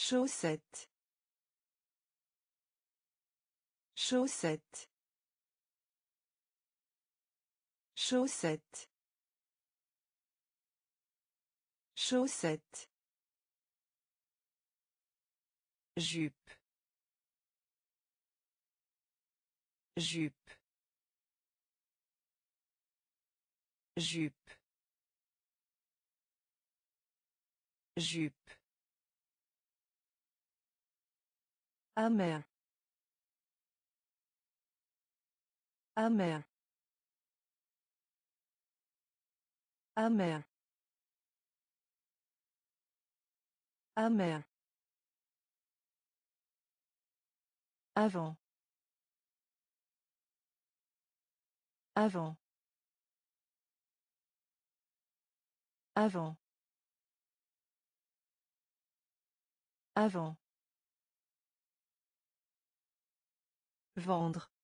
Chaussette. Chaussette. Chaussette. Chaussette. Jupe. Jupe. Jupe. Jupe. Amer. Amer. Amer. Amer. Avant. Avant. Avant. Avant. Vendre.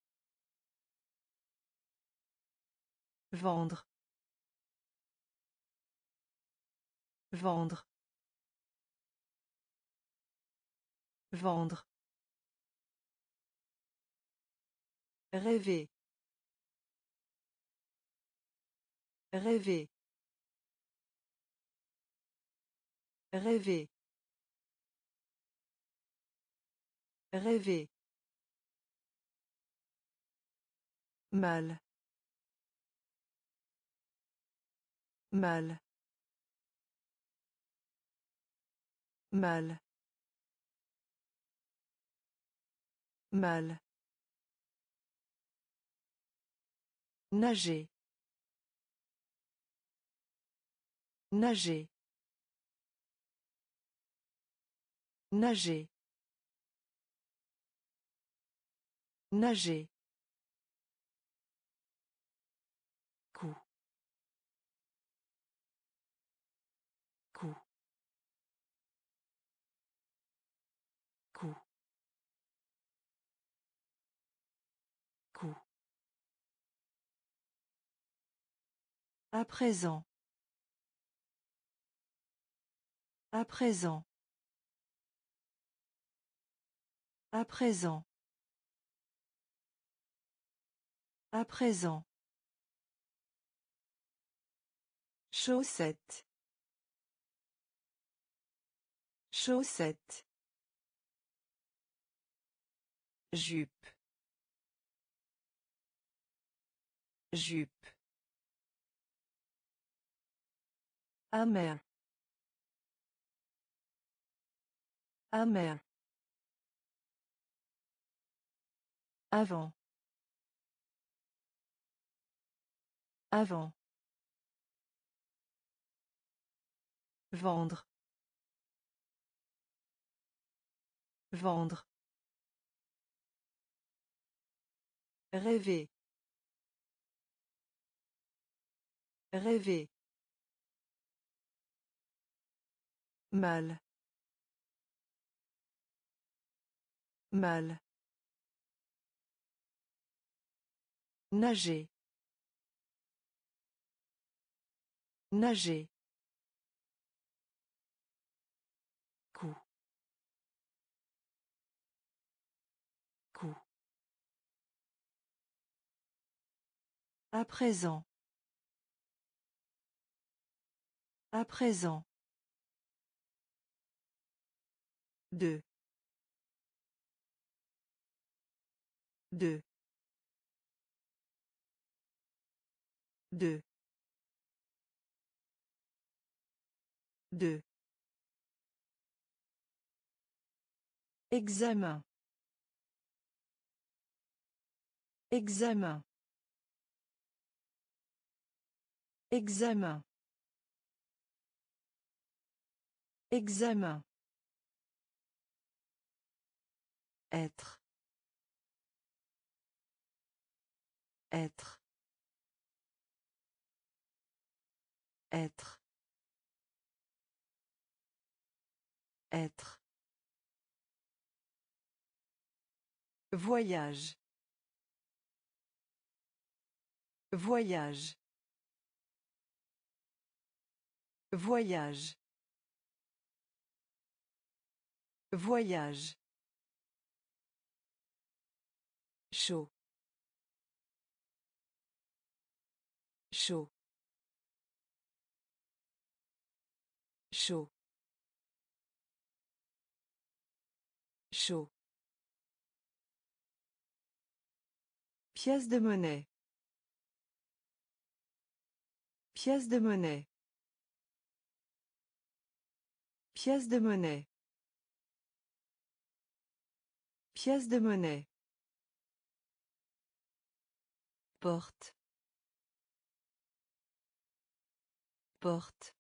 Vendre. Vendre. Vendre. Rêver. Rêver. Rêver. Rêver. Mal. Mal. Mal. Mal. Nager. Nager. Nager. Nager. Coup. Coup. Coup. Coup. À présent. À présent. À présent. À présent. Chaussette. Chaussette. Jupe. Jupe. Amer. Amer. Avant. Avant. Vendre. Vendre. Rêver. Rêver. Mal. Mal. Nager. Nager. Coup. Coup. À présent. À présent. Deux. Deux. Deux. Deux. Examen. Examen. Examen. Examen. Être. Être. Être. Être. Voyage. Voyage. Voyage. Voyage. Chaud. Chaud. Chaud. Chaud. Pièce de monnaie. Pièce de monnaie. Pièce de monnaie. Pièce de monnaie. Porte. Porte.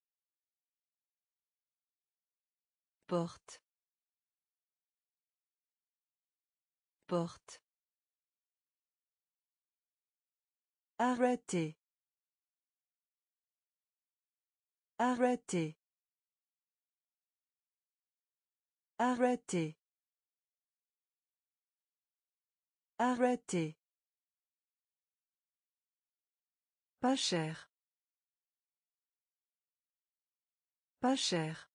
Porte. Porte. Arrêter. Arrêter. Arrêter. Arrêter. Pas cher. Pas cher.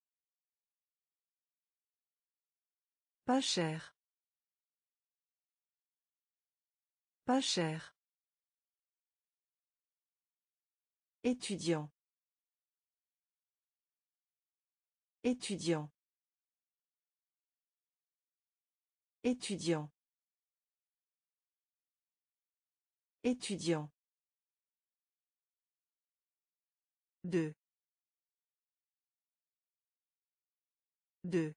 Pas cher. Pas cher. Étudiant. Étudiant. Étudiant. Étudiant. Deux. Deux.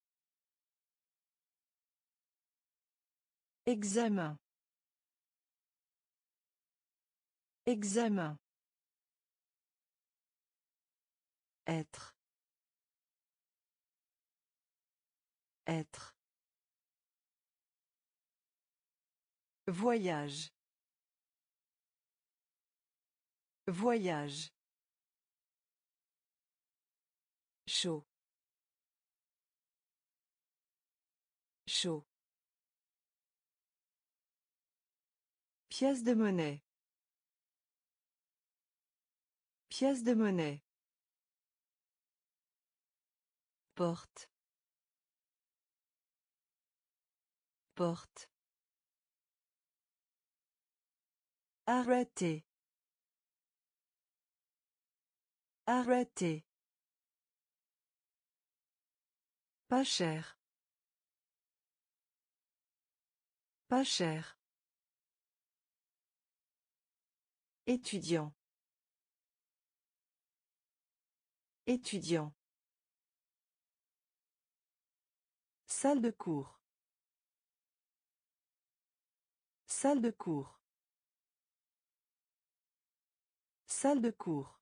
Examen. Examen. Être. Être. Voyage. Voyage. Chaud. Chaud. Pièce de monnaie. Pièce de monnaie. Porte. Porte. Arrêter. Arrêter. Pas cher. Pas cher. Étudiant. Étudiant. Salle de cours. Salle de cours. Salle de cours.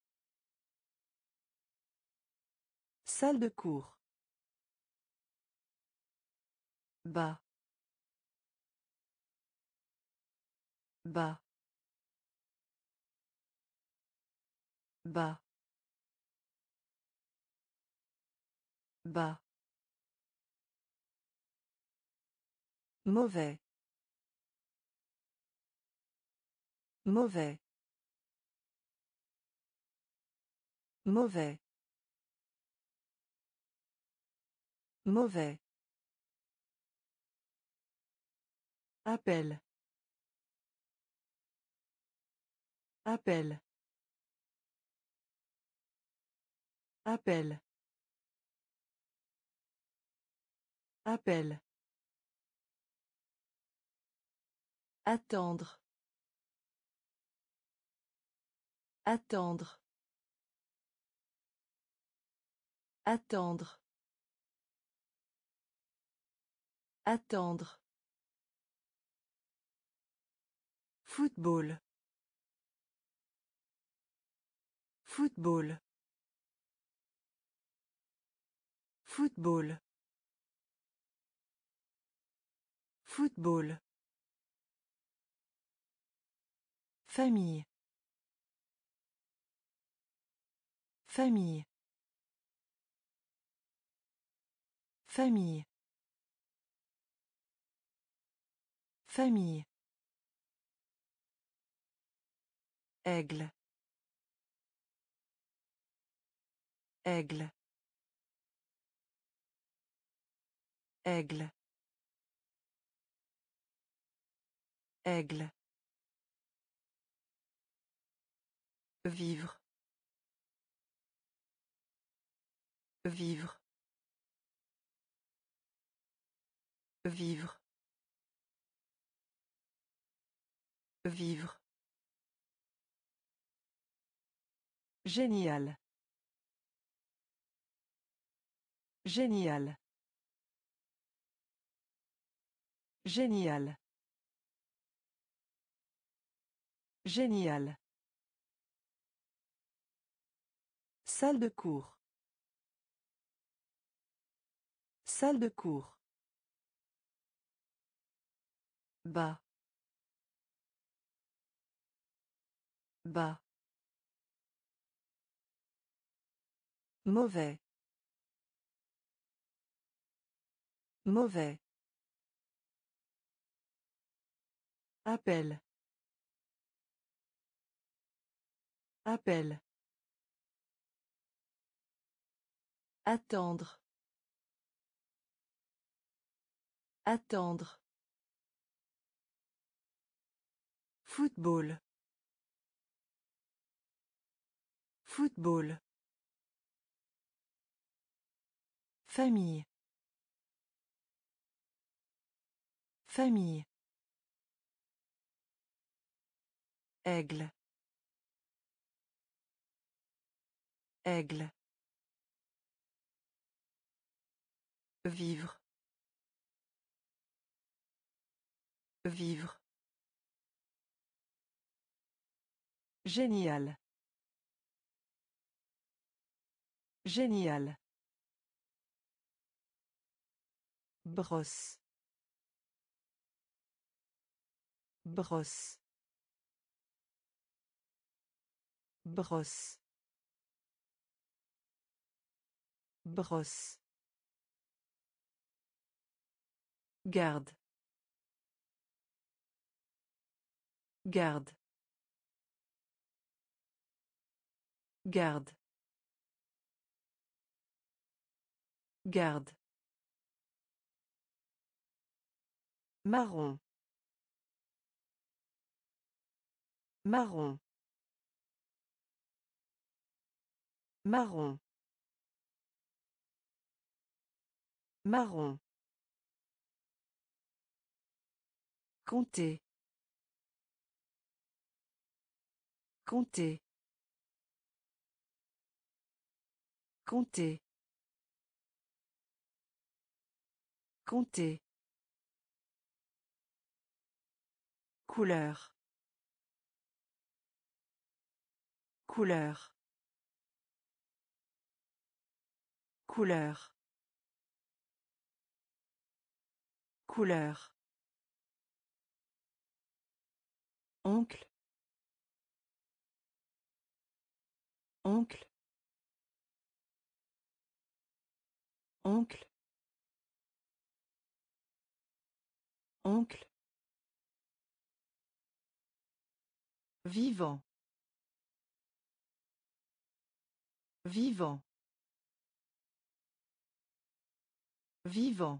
Salle de cours. Bas. Bas. Bas. Bas. Mauvais. Mauvais. Mauvais. Mauvais. Appel. Appel. Appel. Appel. Attendre. Attendre. Attendre. Attendre. Football. Football. Football. Football. Famille. Famille. Famille. Famille. Aigle. Aigle. Aigle. Aigle. Vivre. Vivre. Vivre. Vivre. Génial. Génial. Génial. Génial. Salle de cours. Salle de cours. Bas. Bas. Mauvais. Mauvais. Appel. Appel. Attendre. Attendre. Football. Football. Famille. Famille. Aigle. Aigle. Vivre. Vivre. Génial. Génial. Brosse. Brosse. Brosse. Brosse. Garde. Garde. Garde. Garde. Marron. Marron. Marron. Marron. Compter. Compter. Compter. Compter. Couleur. Couleur. Couleur. Couleur. Oncle. Oncle. Oncle. Oncle. Vivant. Vivant. Vivant.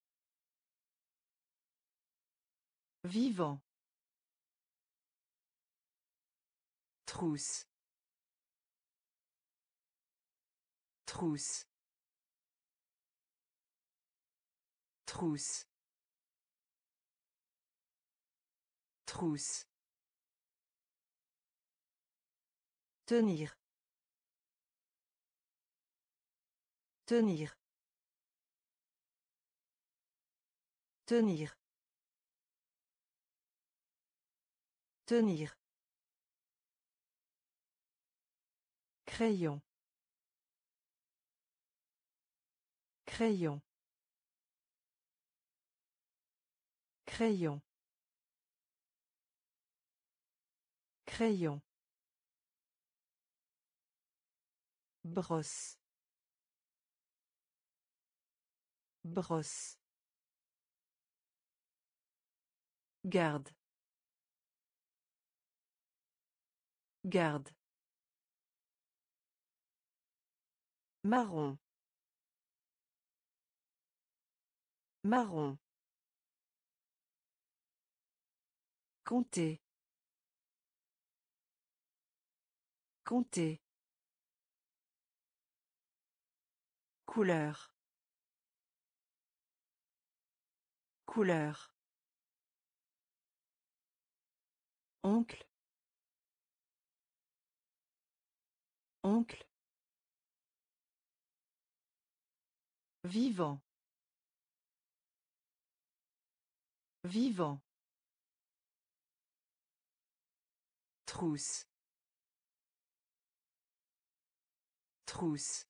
Vivant. Trousse. Trousse. Trousse. Trousse. Tenir. Tenir. Tenir. Tenir. Crayon. Crayon. Crayon. Crayon. Brosse. Brosse. Garde. Garde. Marron. Marron. Compter. Compter. Couleur. Couleur. Oncle. Oncle. Vivant. Vivant. Trousse. Trousse.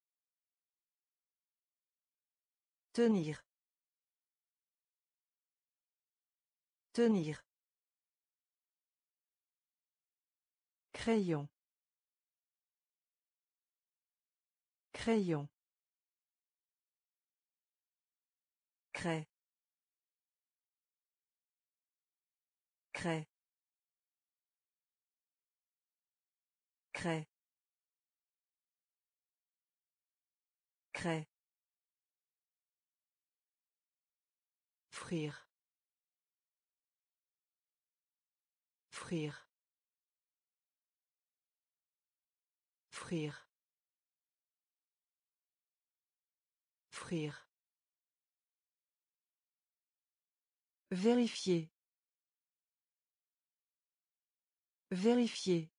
Tenir. Tenir. Crayon. Crayon. Craie. Craie. Craie. Craie. Frire. Frire. Frire. Frire. Vérifier. Vérifier.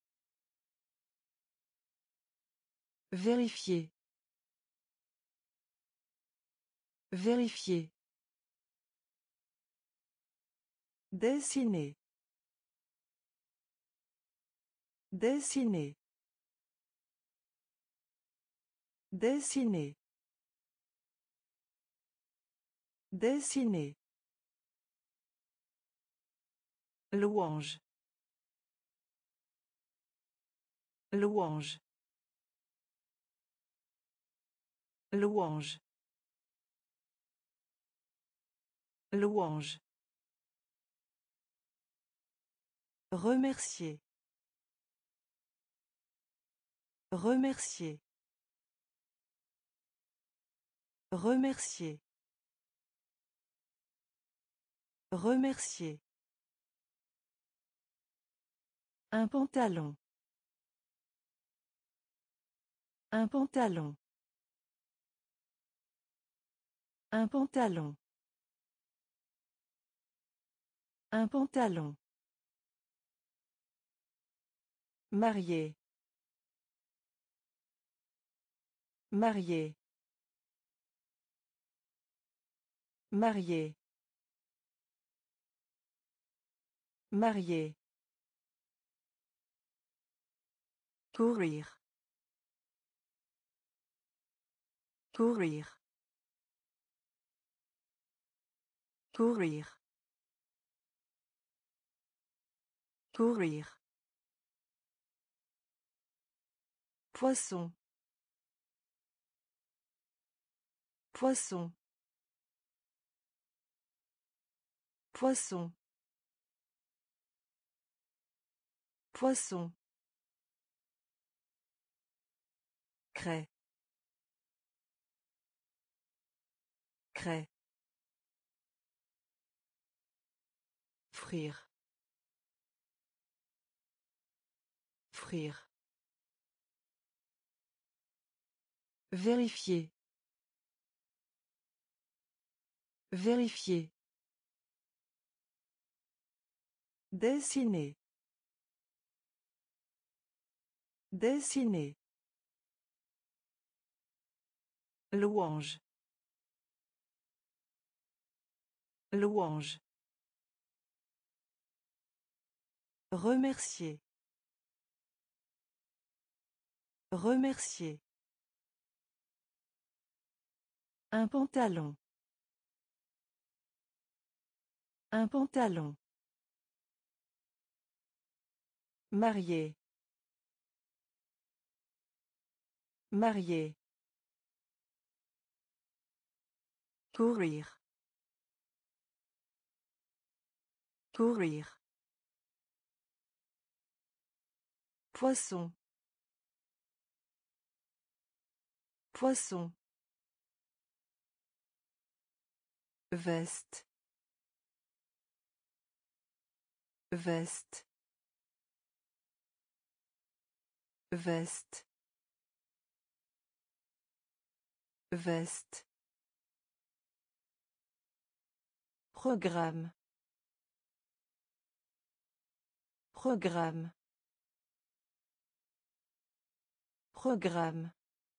Vérifier. Vérifier. Dessiner. Dessiner. Dessiner. Dessiner. Louange. Louange. Louange. Louange. Remercier. Remercier. Remercier. Remercier. Un pantalon. Un pantalon. Un pantalon. Un pantalon. Marié. Marié. Marié. Marié. Courir. Courir. Courir. Courir. Poisson. Poisson. Poisson. Poisson. Craie. Craie. Frire. Frire. Vérifier. Vérifier. Dessiner. Dessiner. Louange. Louange. Remercier. Remercier. Un pantalon. Un pantalon. Marié. Marié. Courir. Courir. Poisson. Poisson. Veste. Veste. Veste. Veste. Programme. Programme. Programme.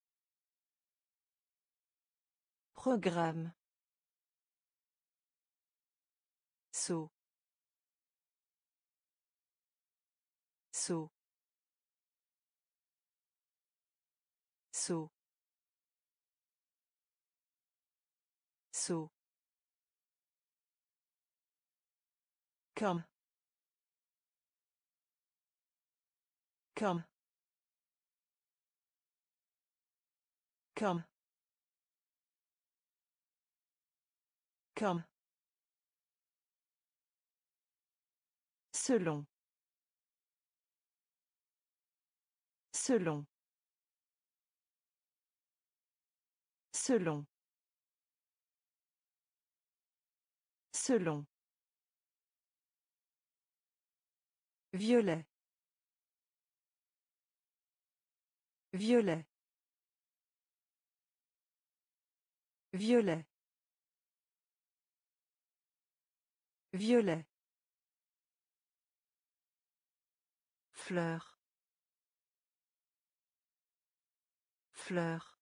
Programme. Saut. Saut. Saut. Saut. Comme. Comme. Comme. Comme. Selon. Selon. Selon. Selon. Violet. Violet. Violet. Violet. Fleur. Fleur.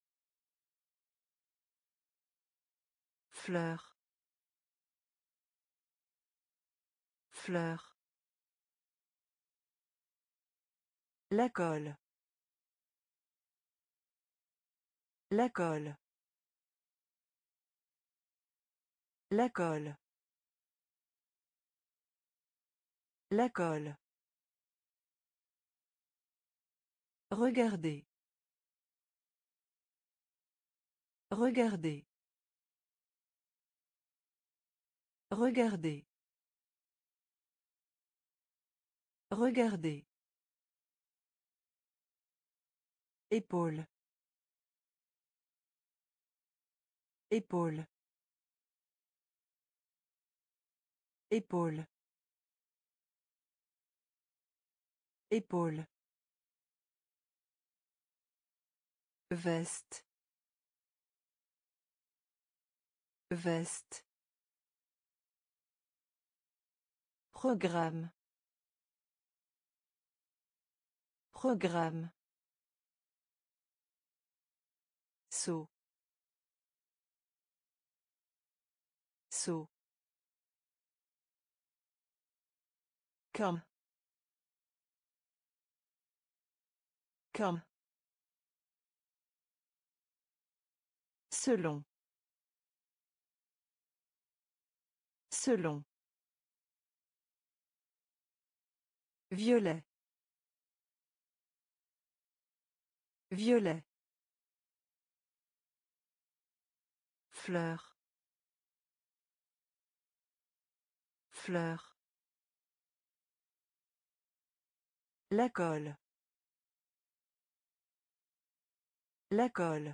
Fleur. Fleur. La colle. La colle. La colle. La colle. Regardez. Regardez. Regardez. Regardez. Épaule. Épaule. Épaule. Épaule. Veste. Veste. Programme. Programme. Saut. Saut. Comme. Comme. Selon. Selon. Violet. Violet. Fleur. Fleur. La colle. La colle.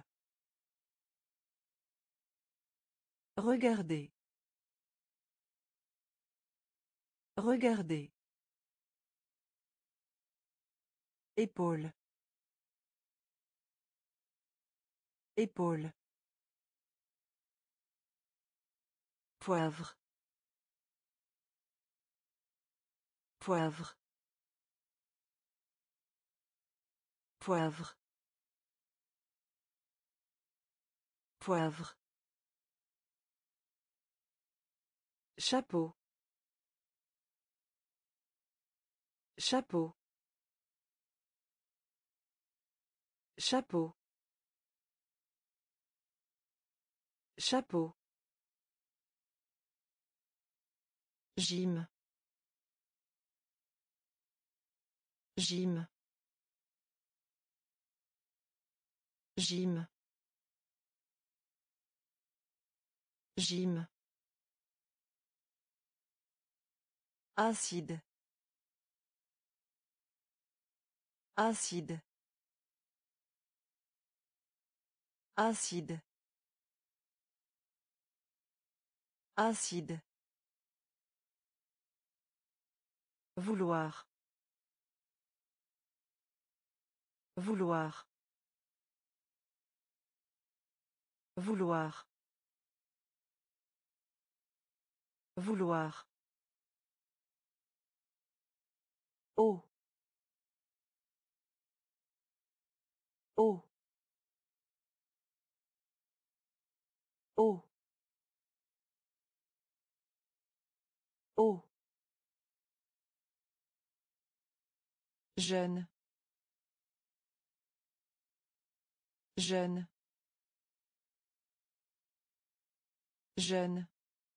Regardez. Regardez. Épaule. Épaule. Poivre. Poivre. Poivre. Poivre. Chapeau. Chapeau. Chapeau. Chapeau. Gym. Gym. Gym. Gym. Acide. Acide. Acide. Acide. Vouloir. Vouloir. Vouloir. Vouloir. Oh. Oh. Oh. Oh. Jeune. Jeune. Jeune.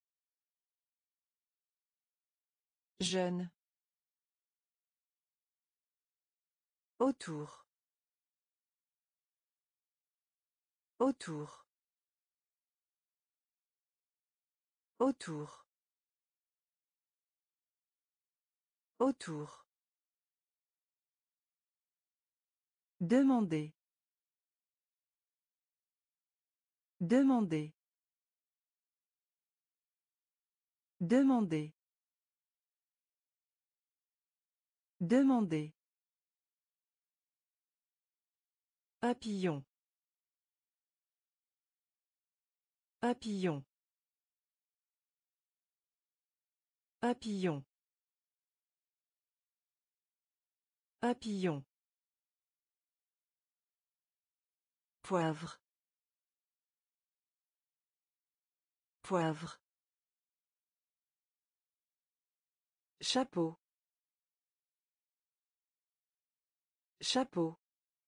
Jeune. Autour. Autour. Autour. Autour. Demander. Demander. Demander. Demander. Papillon. Papillon. Papillon. Papillon. Poivre. Poivre. Chapeau. Chapeau.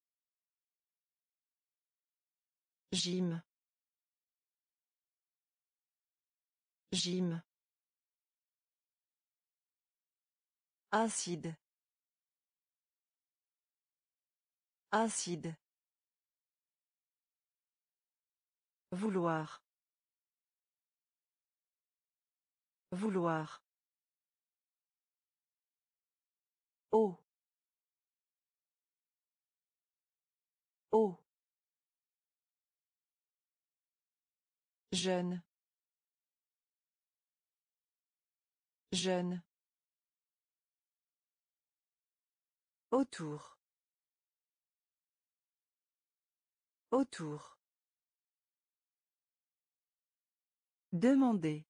Gym. Gym. Acide. Acide. Vouloir. Vouloir. Oh. Oh. Jeune. Jeune. Autour. Autour. Demander.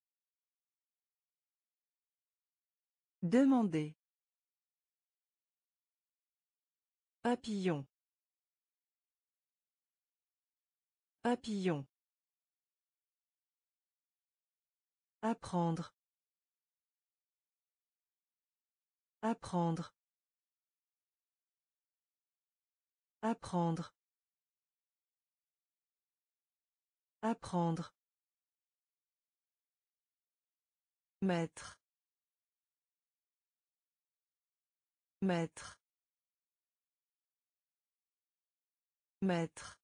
Demander. Papillon. Papillon. Apprendre. Apprendre. Apprendre. Apprendre. Maître. Maître. Maître.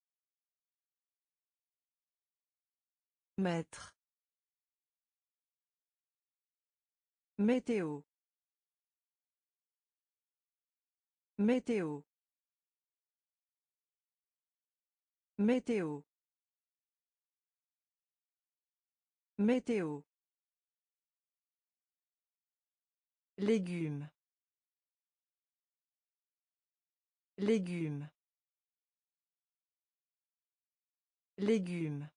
Maître. Météo. Météo. Météo. Météo. Légumes. Légumes. Légumes.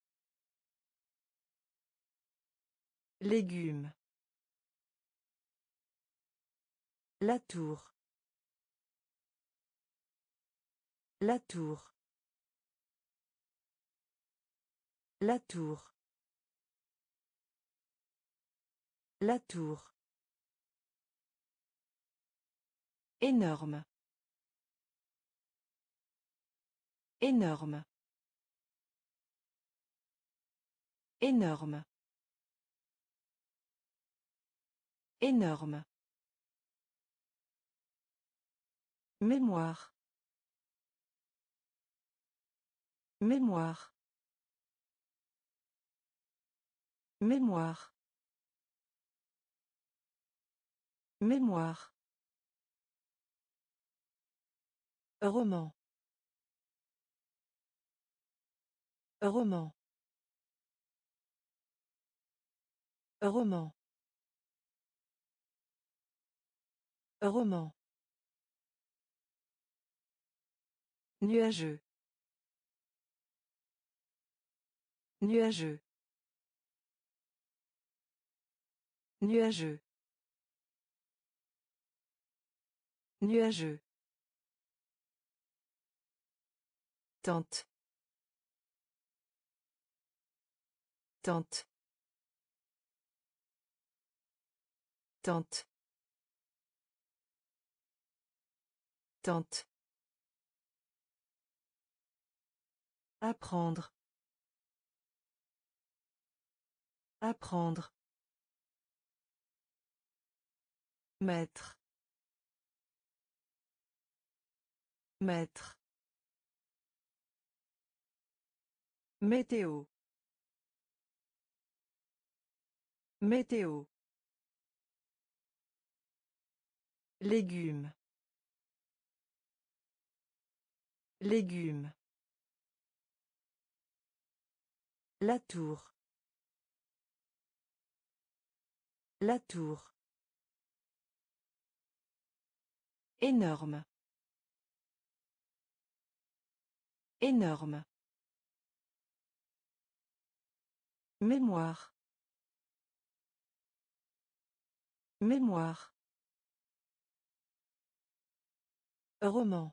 Légumes. La tour. La tour. La tour. La tour. Énorme. Énorme. Énorme. Énorme. Mémoire. Mémoire. Mémoire. Mémoire. Roman. Roman. Roman. Roman. Nuageux. Nuageux. Nuageux. Nuageux. Tente. Tente. Tente. Tente. Apprendre. Apprendre. Maître. Maître. Météo. Météo. Légumes. Légumes. La tour. La tour. Énorme. Énorme. Mémoire. Mémoire. Roman.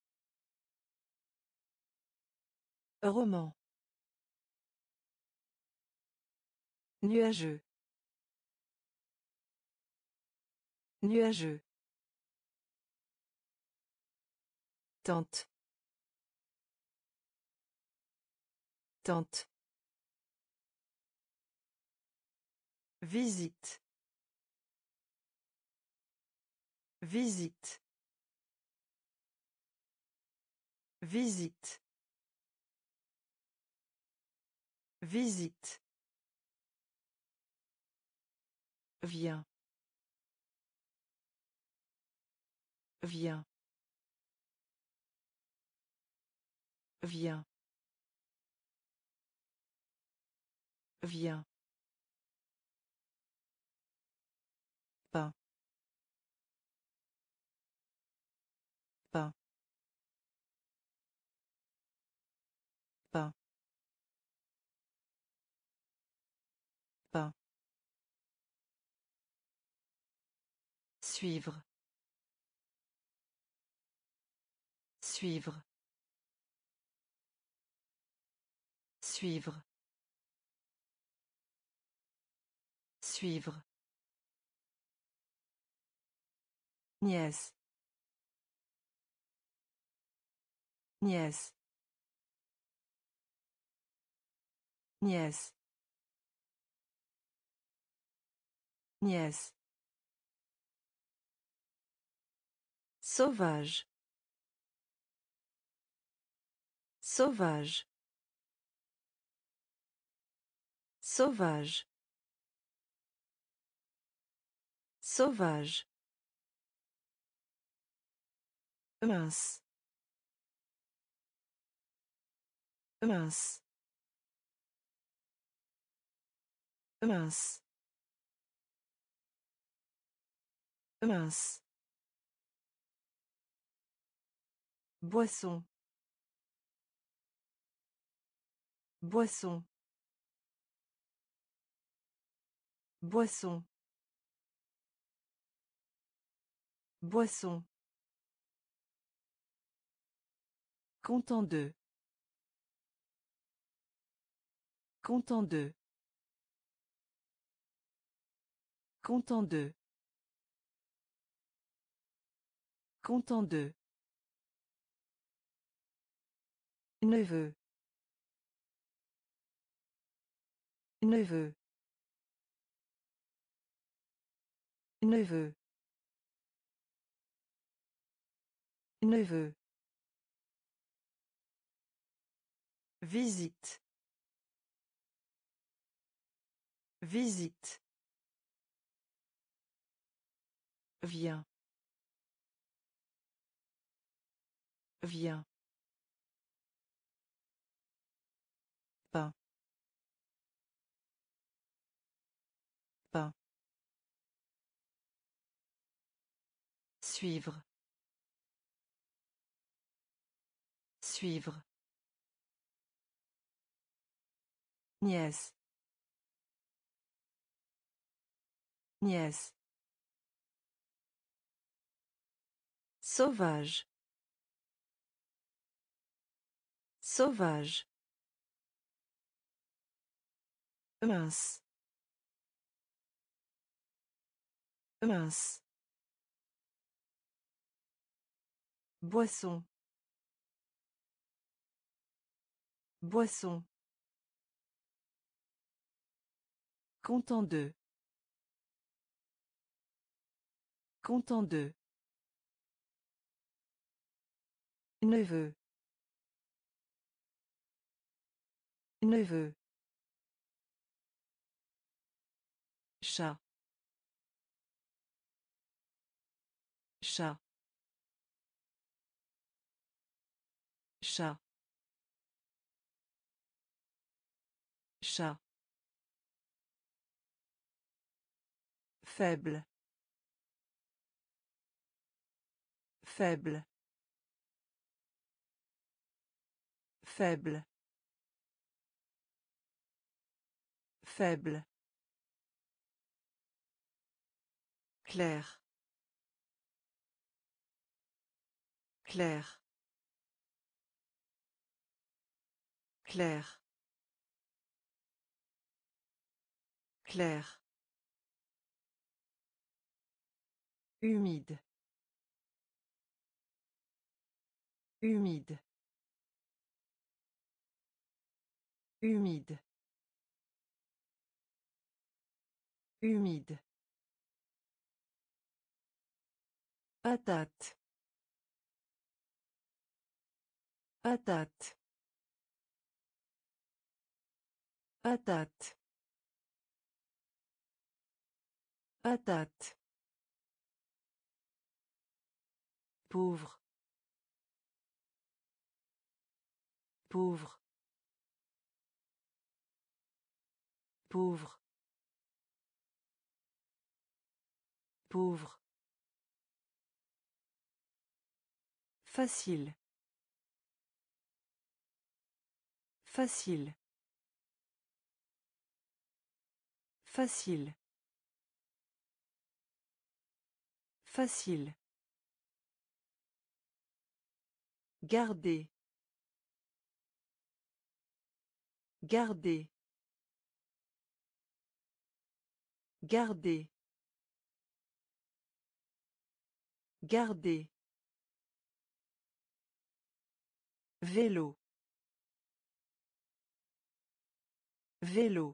Roman. Nuageux. Nuageux. Tente. Tente. Visite. Visite. Visite. Visite. Viens. Viens. Viens. Viens. Pain. Pain. Pain. Pain. Suivre. Suivre. Suivre. Suivre. Nièce. Nièce. Nièce. Nièce. Sauvage. Sauvage. Sauvage. Sauvage. Mince. Mince. Mince. Mince. Boisson. Boisson. Boisson. Boisson. Content de. Content de. Content de. Content de. Neveu. Neveu. Neveu. Neveu. Visite. Visite. Viens. Viens. Pain. Suivre. Suivre. Nièce. Nièce. Sauvage. Sauvage. Mince. Mince. Boisson. Boisson. Content de. Content de. Neveu. Neveu. Chat. Chat. Chat. Chat. Faible. Faible. Faible. Faible. Clair. Clair. Clair. Clair. Humide. Humide. Humide. Humide. Patate. Patate. Patate. Patate. Pauvre. Pauvre. Pauvre. Pauvre. Facile. Facile. Facile. Facile. Garder. Garder. Garder. Garder. Vélo. Vélo.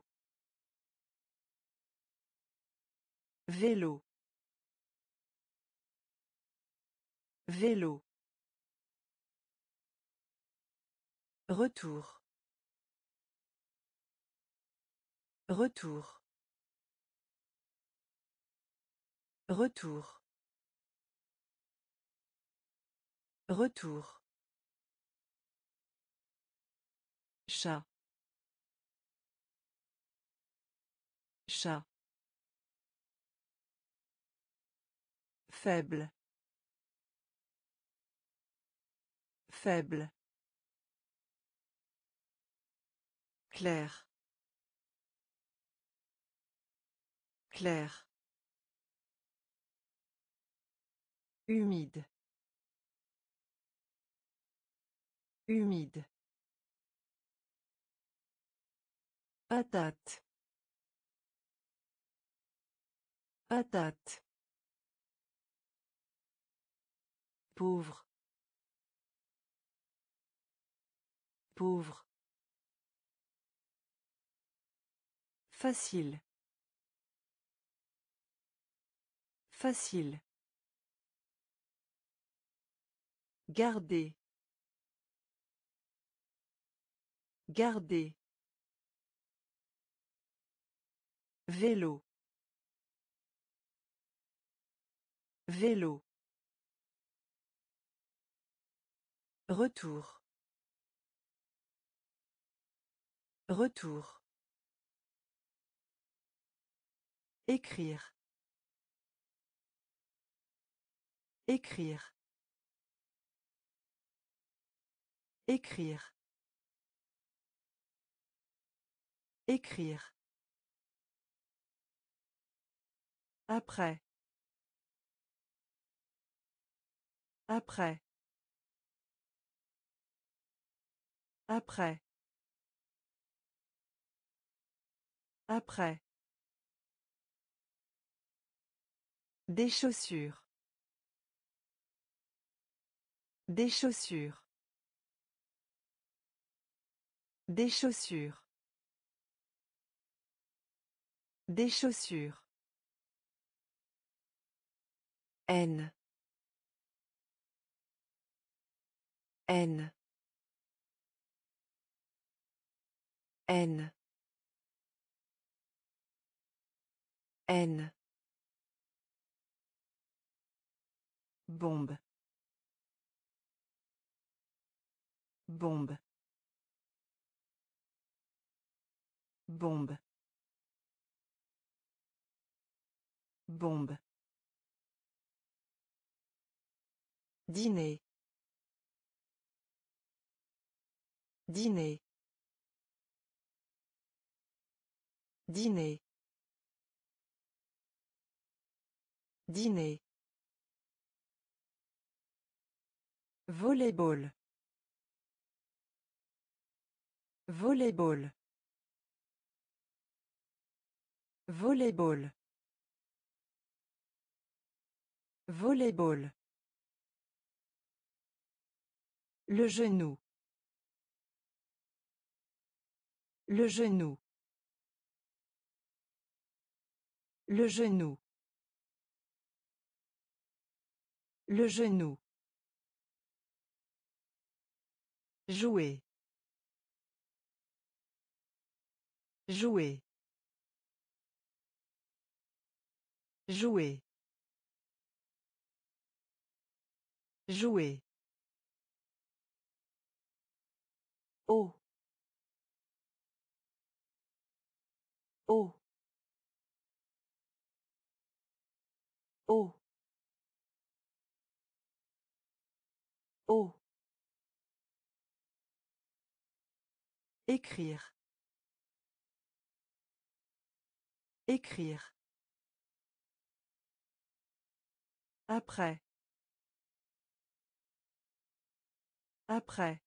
Vélo. Vélo. Retour. Retour. Retour. Retour. Chat. Chat. Faible. Faible. Clair. Clair. Humide. Humide. Patate. Patate. Pauvre. Pauvre. Facile. Facile. Garder. Garder. Vélo. Vélo. Retour. Retour. Écrire. Écrire. Écrire. Écrire. Après. Après. Après. Après. Des chaussures. Des chaussures. Des chaussures. Des chaussures. N. N. N. N. Bombe. Bombe. Bombe. Bombe. Dîner. Dîner. Dîner. Dîner. Volleyball. Volleyball. Volleyball. Volleyball. Le genou. Le genou. Le genou. Le genou. Jouer. Jouer. Jouer. Jouer. Oh. Oh. Oh. Oh. Écrire. Écrire. Après. Après.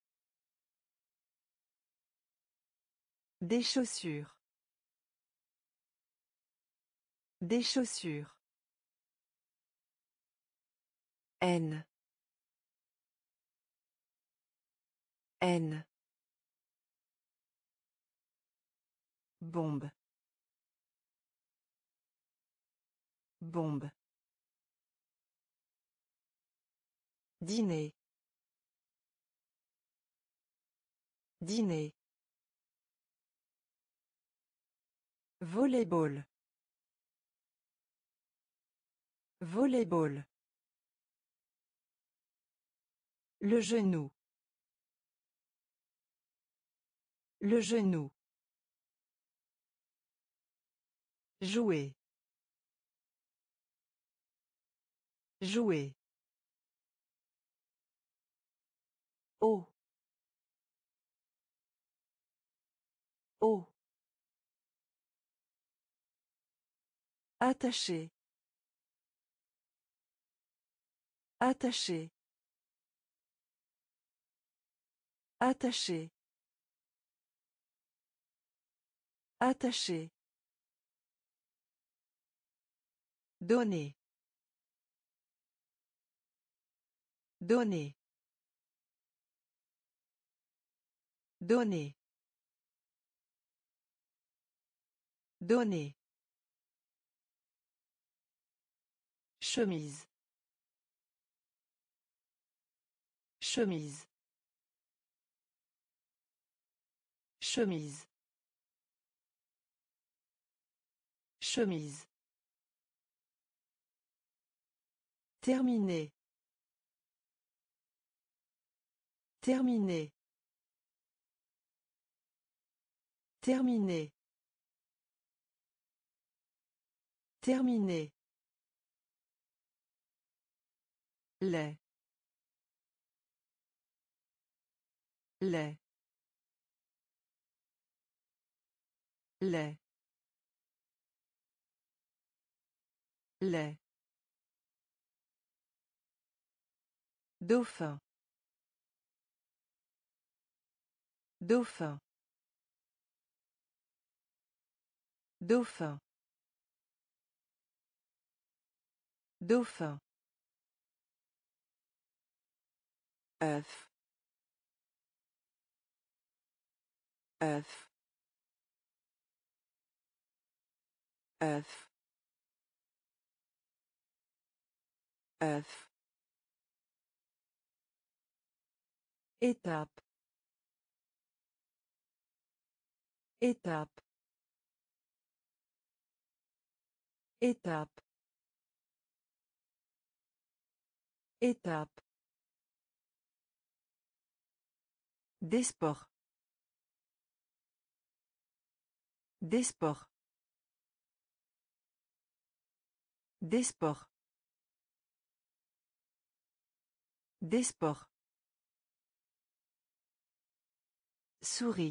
Des chaussures. Des chaussures. N. N. Bombe. Bombe. Dîner. Dîner. Volleyball. Volleyball. Le genou. Le genou. Jouer. Jouer. Oh. Oh. Attaché. Attaché. Attaché. Attaché. Donner. Donner. Donner. Donner. Chemise. Chemise. Chemise. Chemise. Terminé. Terminé. Terminé. Terminé. lait, lait, lait, lait. Dauphin, dauphin, dauphin, dauphin. œuf, œuf, œuf, œuf. Étape, étape, étape, étape. Des sports, des sports, des sports, des sports. Souris,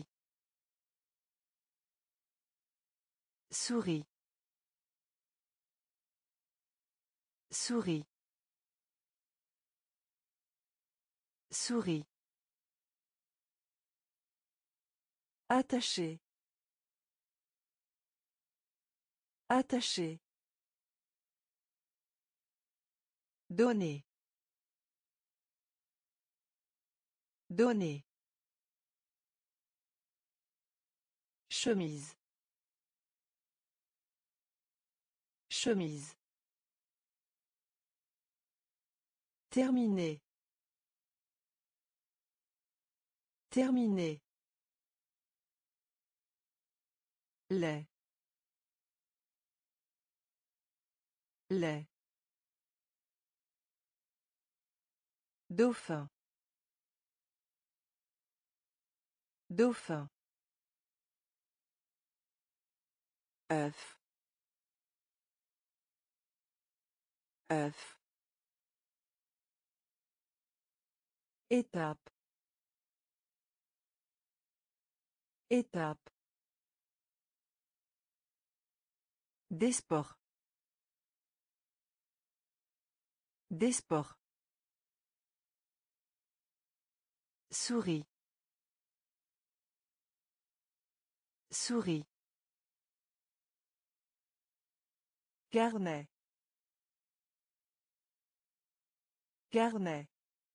souris, souris, souris. Attaché, attaché. Donner, donner. Chemise, chemise. Terminé, terminé. Lait, lait. Dauphin, dauphin. œuf, œuf. Étape, étape. Des sports, des sports. Souris, souris. Carnet, carnet,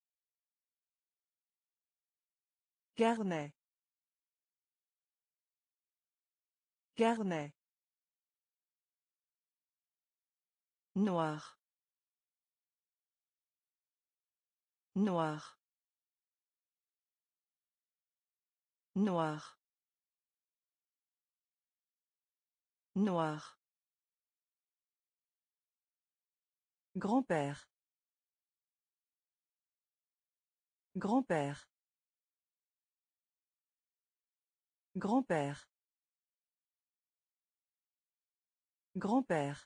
carnet, carnet. Noir, noir, noir, noir. Grand-père, grand-père, grand-père, grand-père.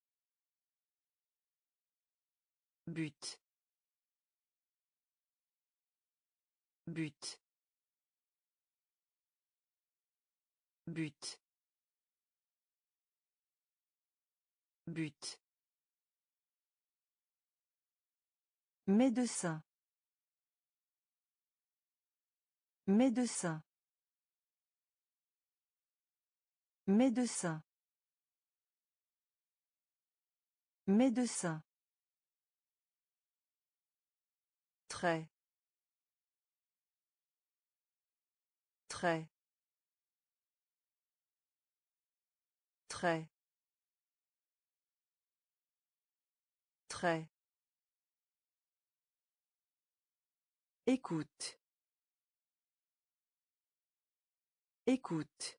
But, but, but, but. Médecin, médecin, médecin, médecin. Très, très, très, très. Écoute, écoute,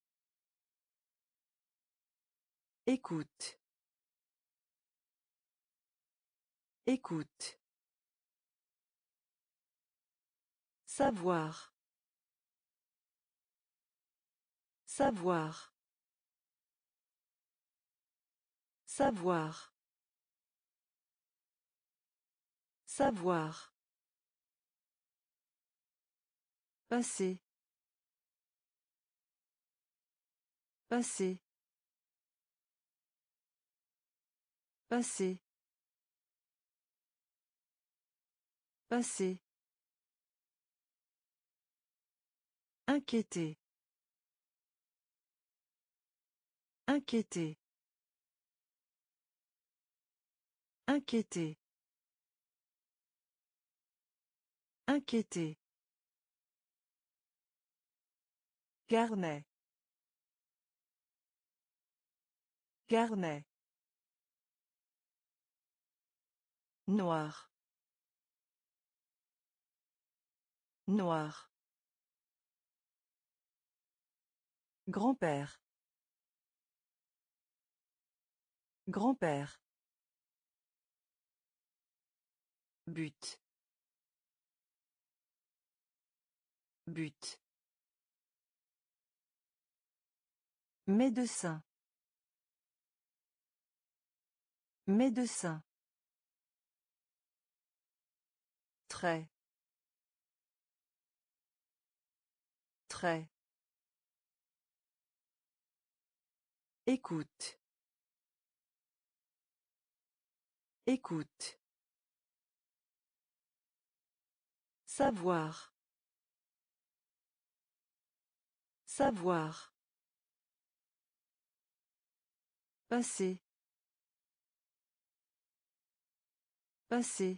écoute, écoute. Savoir, savoir, savoir. Savoir. Passer. Passer. Passer. Passer. Inquiéter. Inquiéter. Inquiéter. Inquiéter. Carnet. Carnet. Noir. Noir. Grand-père. Grand-père. But. But. Médecin. Médecin. Trait. Trait. Écoute. Écoute. Savoir. Savoir. Passer. Passer.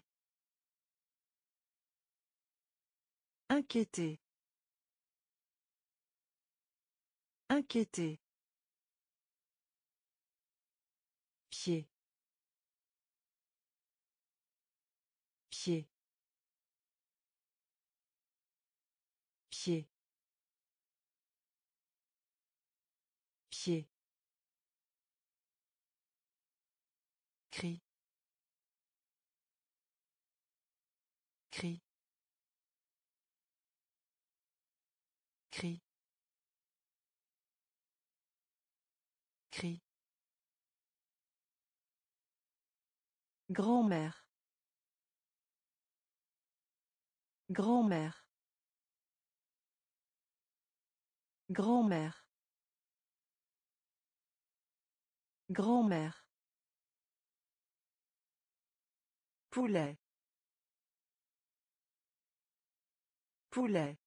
Inquiéter. Inquiéter. Pied. Pied. Pied. Pied. Cri. Cri. Cri. Cri. Grand-mère. Grand-mère. Grand-mère. Grand-mère. Poulet. Poulet.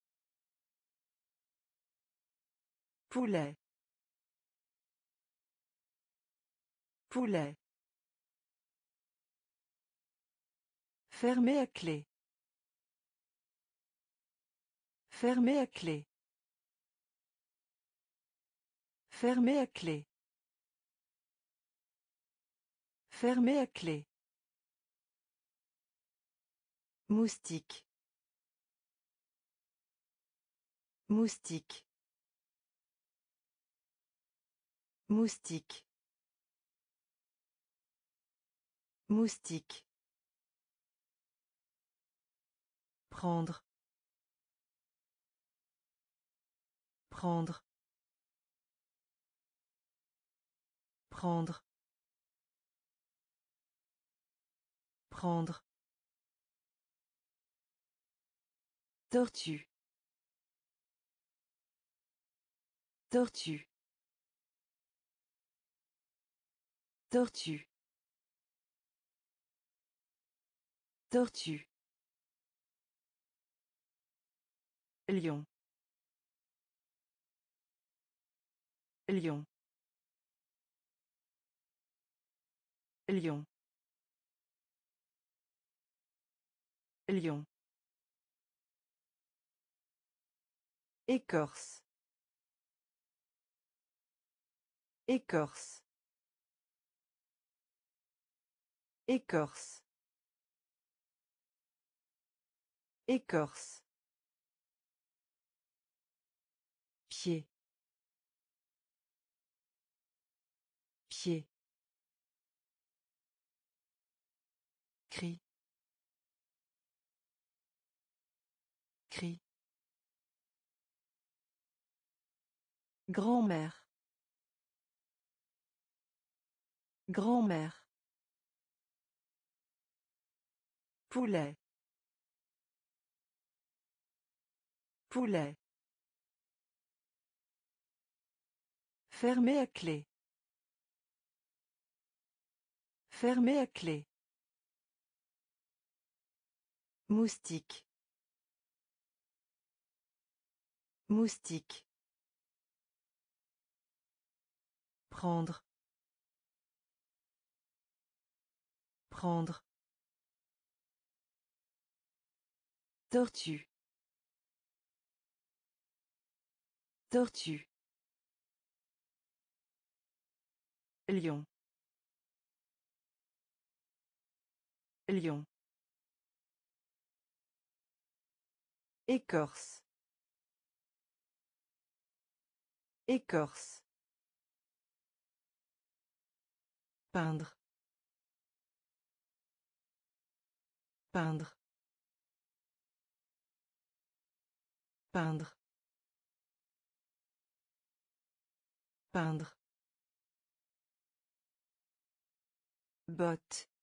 Poulet. Poulet. Fermé à clé. Fermé à clé. Fermé à clé. Fermé à clé. Moustique. Moustique. Moustique. Moustique. Prendre. Prendre. Prendre. Prendre. Tortue. Tortue. Tortue. Tortue. Lion. Lion. Lion. Lion. Écorce. Écorce. Écorce. Écorce. Pied. Pied. Cri. Cri. Grand-mère. Grand-mère. Poulet. Poulet. Fermé à clé. Fermé à clé. Moustique. Moustique. Prendre. Prendre. Tortue. Tortue. Lion. Lion. Écorce. Écorce. Peindre. Peindre. Peindre. Peindre. Botte.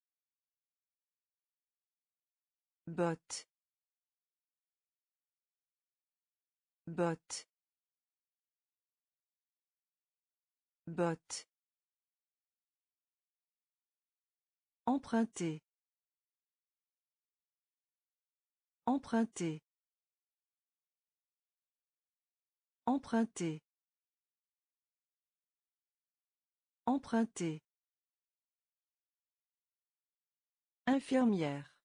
Botte. Botte. Botte. Emprunter. Emprunter. Emprunter. Emprunter. Infirmière.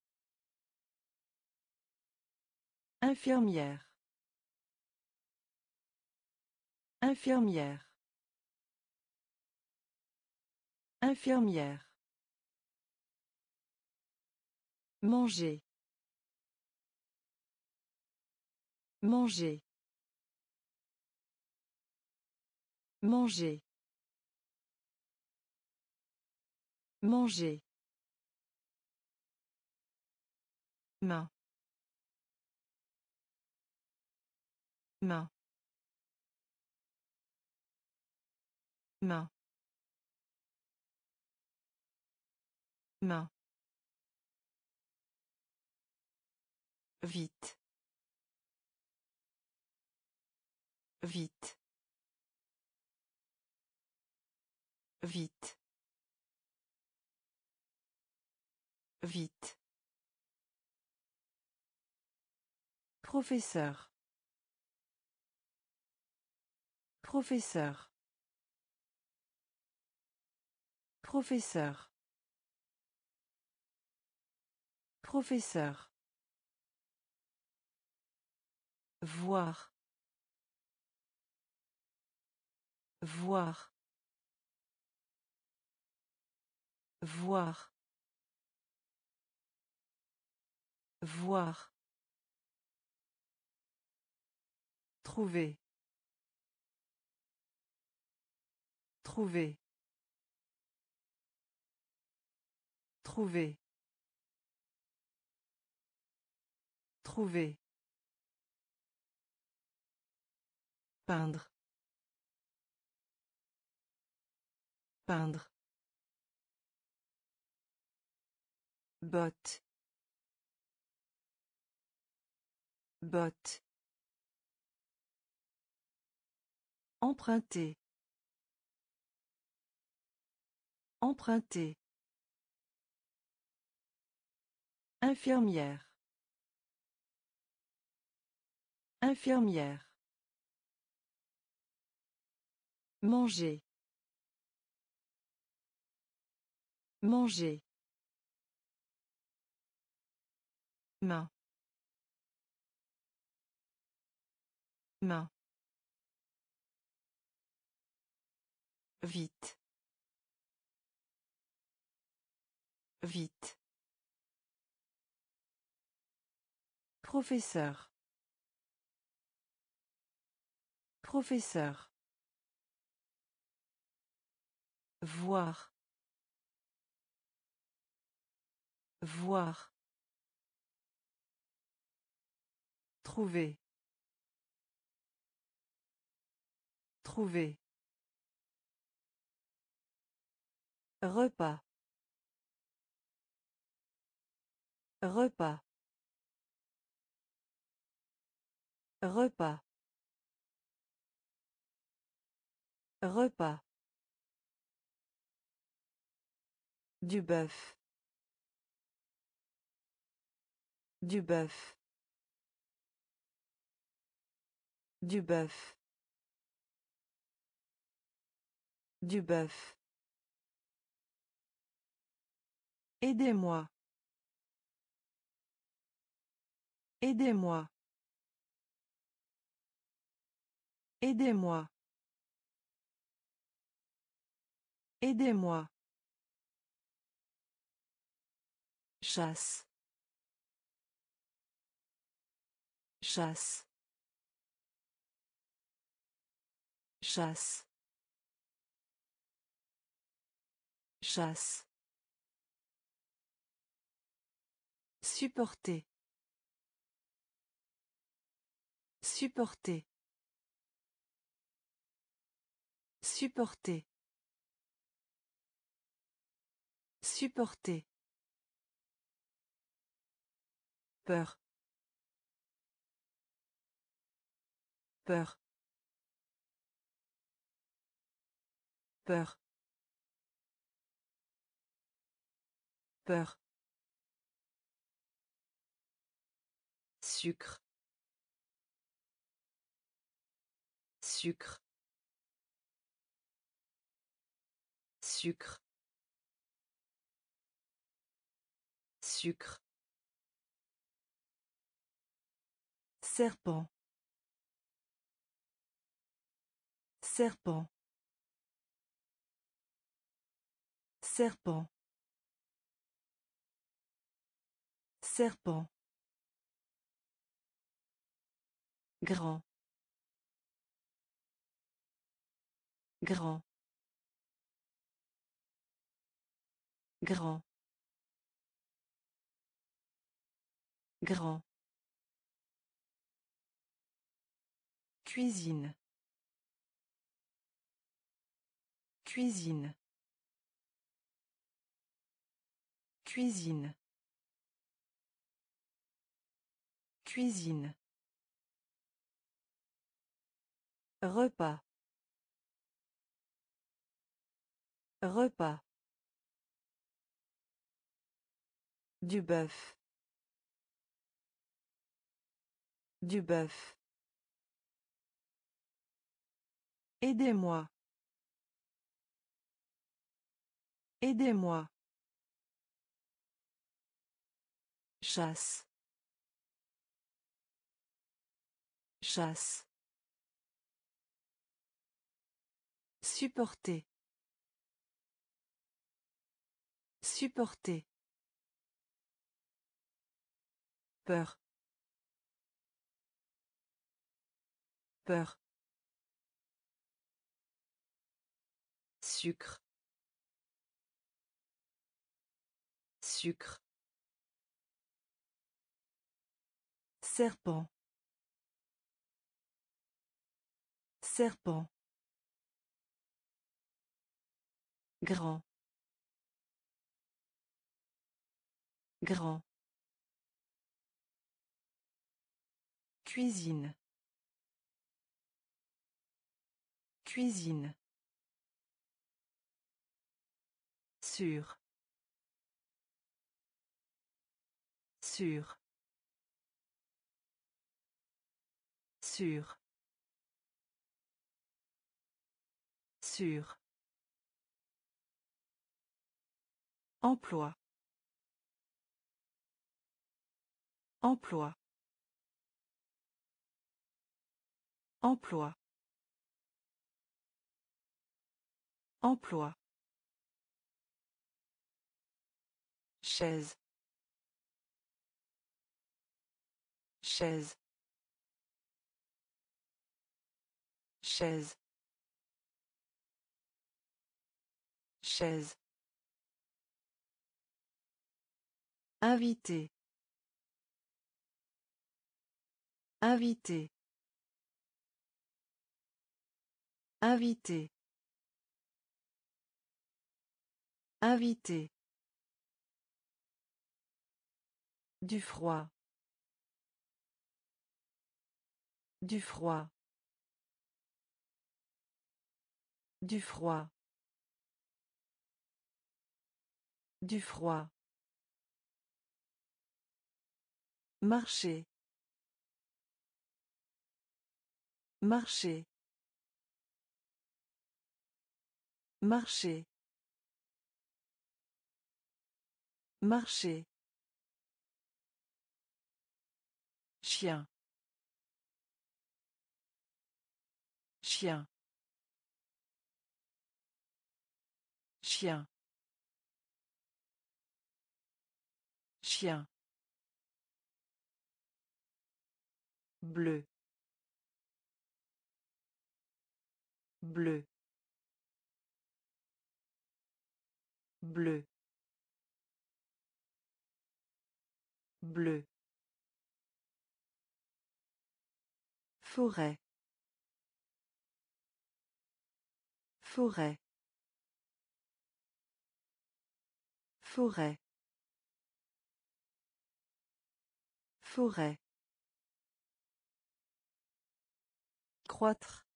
Infirmière. Infirmière. Infirmière. Manger. Manger. Manger. Manger. Main. Main. Main. Main. Vite. Vite. Vite. Vite. Professeur. Professeur. Professeur. Professeur. Voir. Voir. Voir. Voir. Trouver. Trouver. Trouver. Trouver. Peindre. Peindre. Botte. Botte. Emprunter. Emprunter. Infirmière. Infirmière. Manger. Manger. Main. Main. Vite. Vite. Professeur. Professeur. Voir. Voir. Trouver. Trouver. Repas. Repas. Repas. Repas. Du bœuf. Du bœuf. Du bœuf. Du bœuf. Aidez-moi. Aidez-moi. Aidez-moi. Aidez-moi. Chasse. Chasse. Chasse. Chasse. Supporter. Supporter. Supporter. Supporter. Peur. Peur. Peur. Peur. Sucre. Sucre. Sucre. Sucre. Serpent. Serpent. Serpent. Serpent. Grand. Grand. Grand. Grand. Cuisine. Cuisine. Cuisine. Cuisine. Repas. Repas. Du bœuf. Du bœuf. Aidez-moi. Aidez-moi. Chasse. Chasse. Supporter. Supporter. Peur. Peur. Sucre. Sucre. Serpent. Serpent. Grand. Grand. Cuisine. Cuisine. Sûr. Sûr. Sûr. Sûr. Emploi. Emploi. Emploi. Emploi. Chaise. Chaise. Chaise. Chaise. Invité. Invité. Invité. Invité. Du froid. Du froid. Du froid. Du froid. Marcher. Marcher. Marcher. Marcher. Chien. Chien. Chien. Chien. Bleu. Bleu. Bleu. Bleu. Forêt. Forêt. Forêt. Forêt. Croître.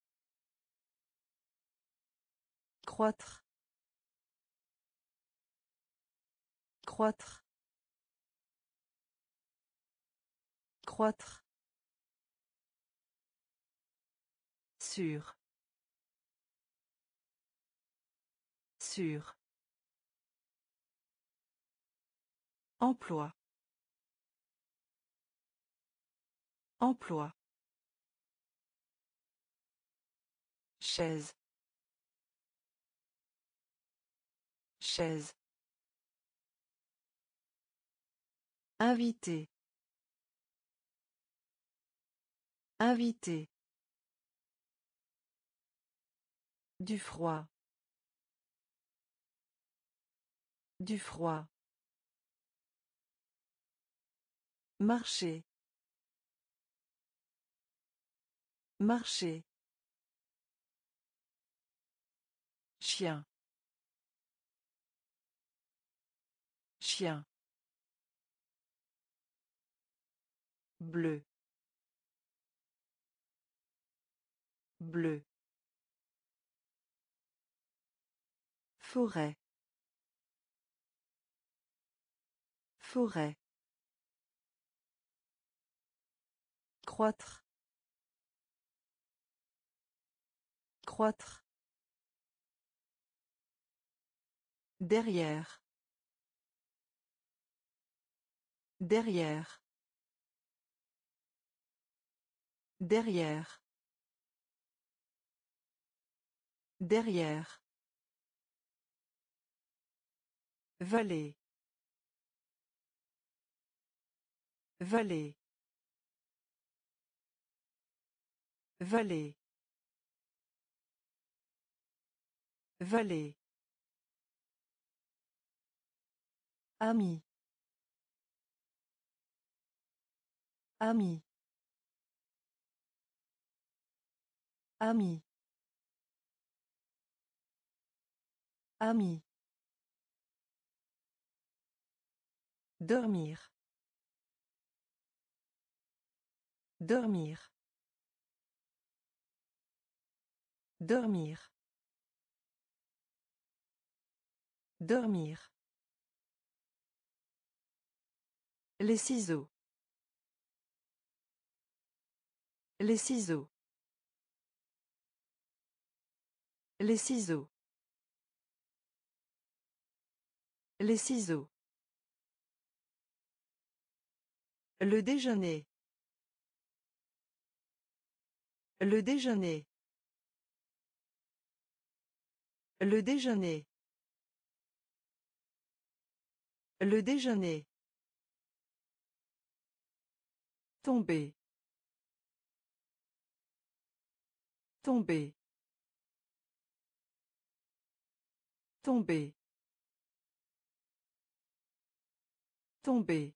Croître. Croître. Croître. Sûr. Sûr. Emploi. Emploi. Chaise. Chaise. Invité. Invité. Du froid. Du froid. Marcher. Marcher. Chien. Chien. Bleu. Bleu. Forêt. Forêt. Croître. Croître. Derrière. Derrière. Derrière. Derrière. Vallée. Vallée. Vallée. Vallée. Ami. Ami. Ami. Ami. Dormir. Dormir. Dormir. Dormir. Les ciseaux. Les ciseaux. Les ciseaux. Les ciseaux. Le déjeuner. Le déjeuner. Le déjeuner. Le déjeuner. Tomber. Tomber. Tomber. Tomber.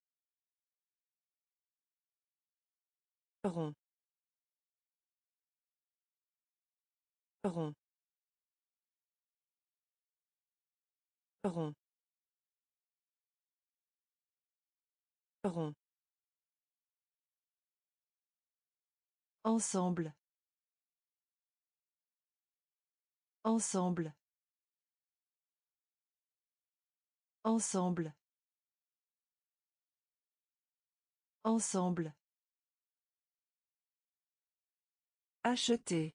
Rond. Rond. Rond. rond, ensemble, ensemble, ensemble, ensemble, acheter,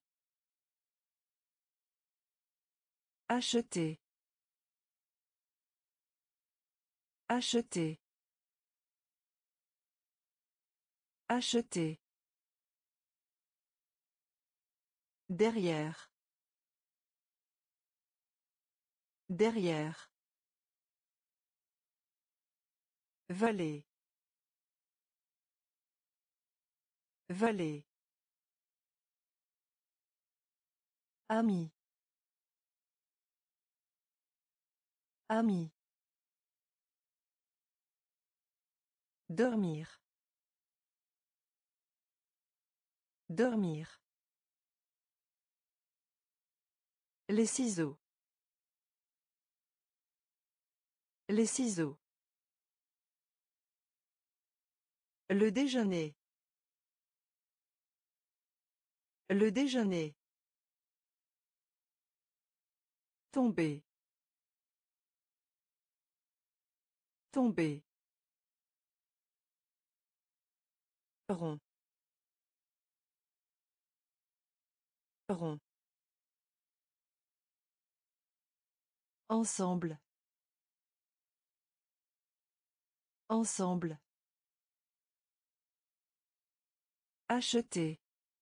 acheter, acheter, acheter, derrière, derrière, vallée, vallée, ami, ami, dormir, dormir, les ciseaux, les ciseaux, le déjeuner, le déjeuner, tomber, tomber, rond, rond, ensemble, ensemble, acheter,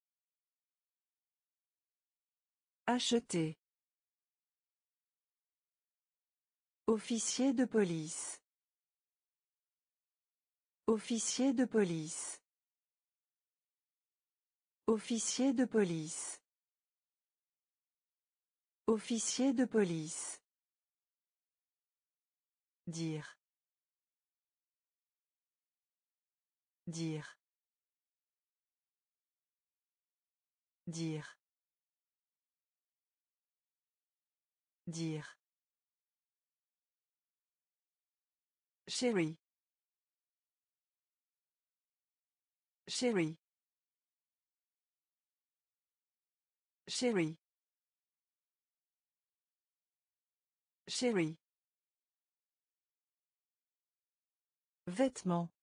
acheter, officier de police, officier de police, officier de police, officier de police, dire, dire, dire, dire, chérie, chérie, chérie, chérie, vêtements,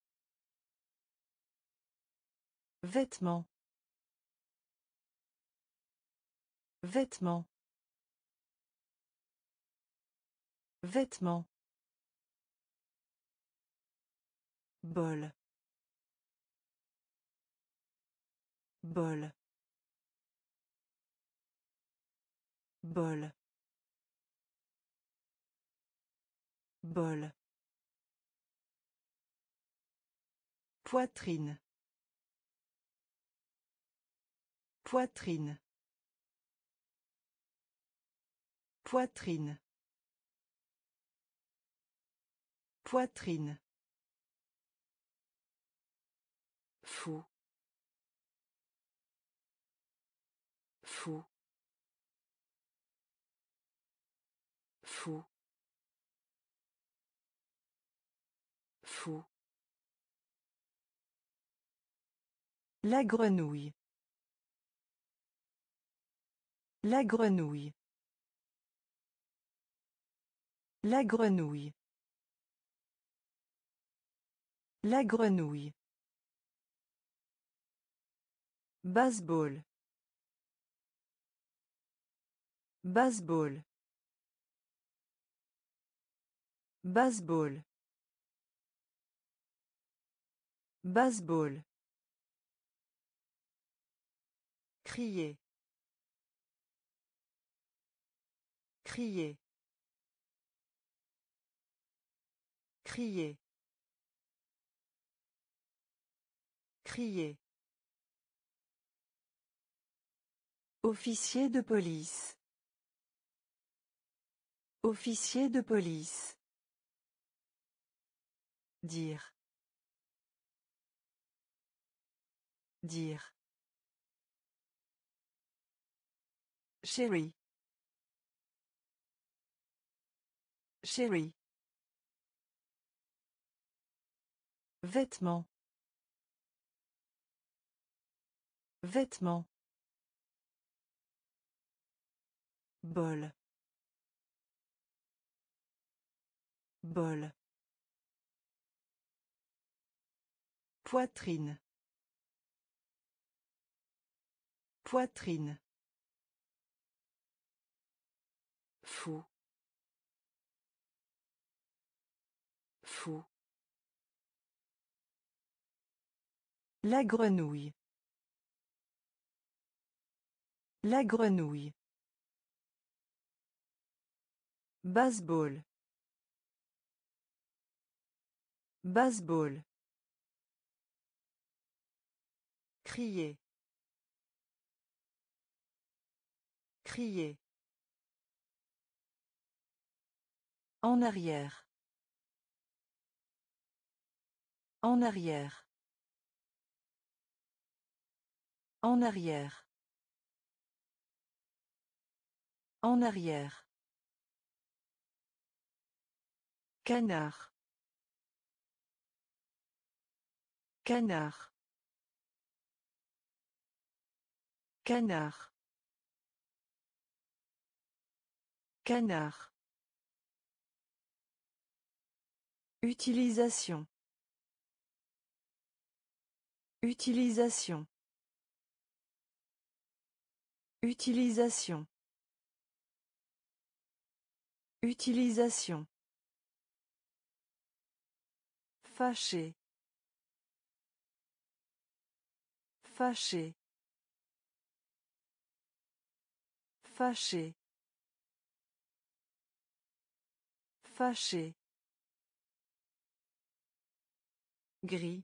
vêtements, vêtements, vêtements, bol, bol, bol, bol, poitrine, poitrine, poitrine, poitrine, fou, fou, fou, fou, la grenouille, la grenouille, la grenouille, la grenouille, baseball, baseball, baseball, baseball, crier, crier, crier, crier, officier de police, officier de police, dire, dire, chérie, chérie, Vêtements. Vêtements. Bol. Bol. Poitrine. Poitrine. Fou. Fou. La grenouille. La grenouille. Baseball. Baseball. Crier. Crier. En arrière. En arrière. En arrière. En arrière. Canard. Canard. Canard. Canard. Utilisation. Utilisation. Utilisation. Utilisation. Fâché. Fâché. Fâché. Fâché. Gris.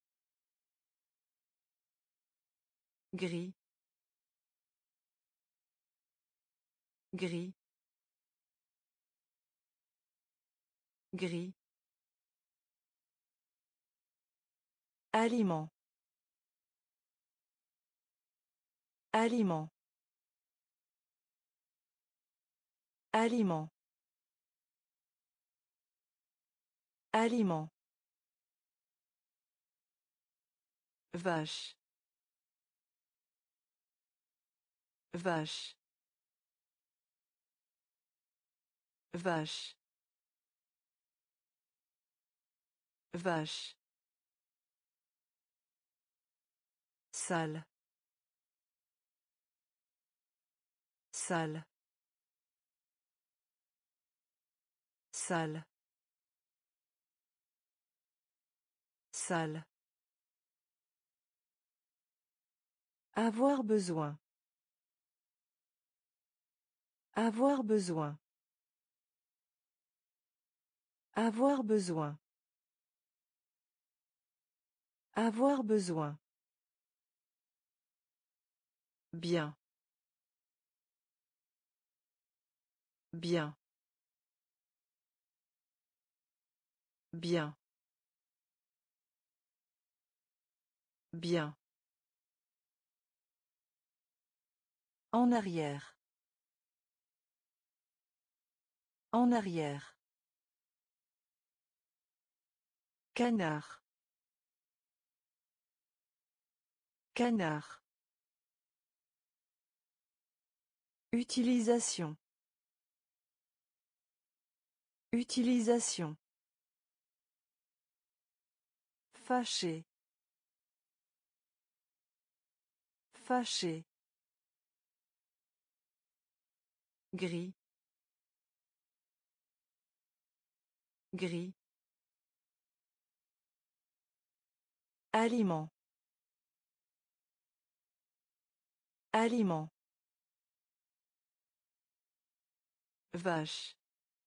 Gris. Gris. Gris. Aliment. Aliment. Aliment. Aliment. Vache. Vache. Vache. Vache. Salle. Salle. Salle. Salle. Avoir besoin. Avoir besoin. Avoir besoin. Avoir besoin. Bien. Bien. Bien. Bien. En arrière. En arrière. Canard. Canard. Utilisation. Utilisation. Fâché. Fâché. Gris. Gris. Aliment. Aliment. Vache.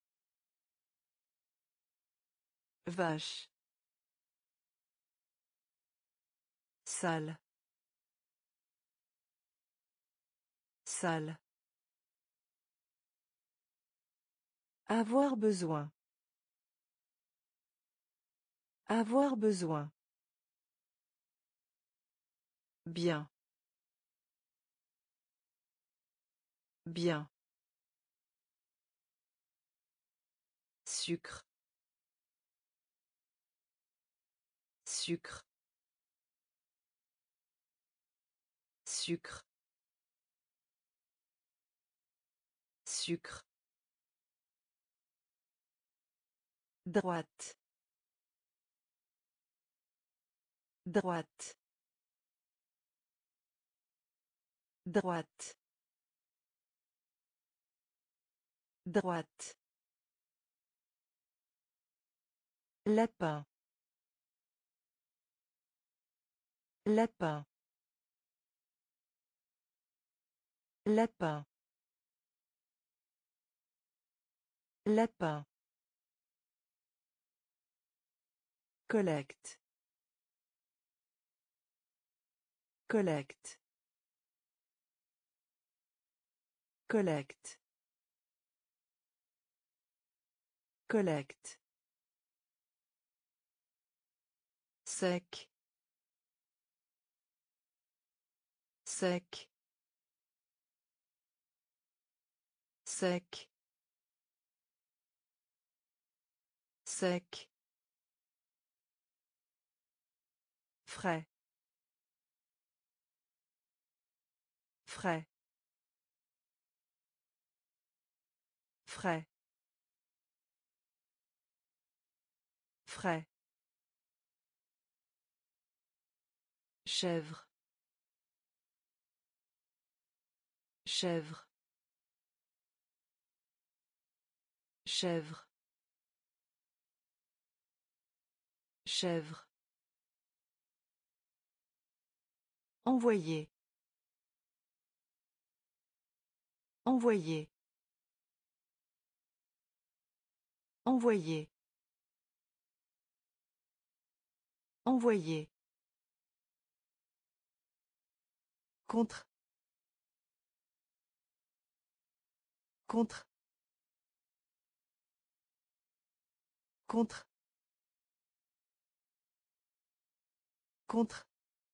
Vache. Salle. Salle. Avoir besoin. Avoir besoin. Bien. Bien. Sucre. Sucre. Sucre. Sucre. Droite. Droite. Droite. Droite. Lapin. Lapin. Lapin. Lapin. Collecte. Collecte. Collecte. Collecte. Sec. Sec. Sec. Sec. Frais. Frais. Frais. Frais. Chèvre. Chèvre. Chèvre. Chèvre. Envoyer. Envoyer. Envoyer. Envoyer. Contre. Contre. Contre. Contre.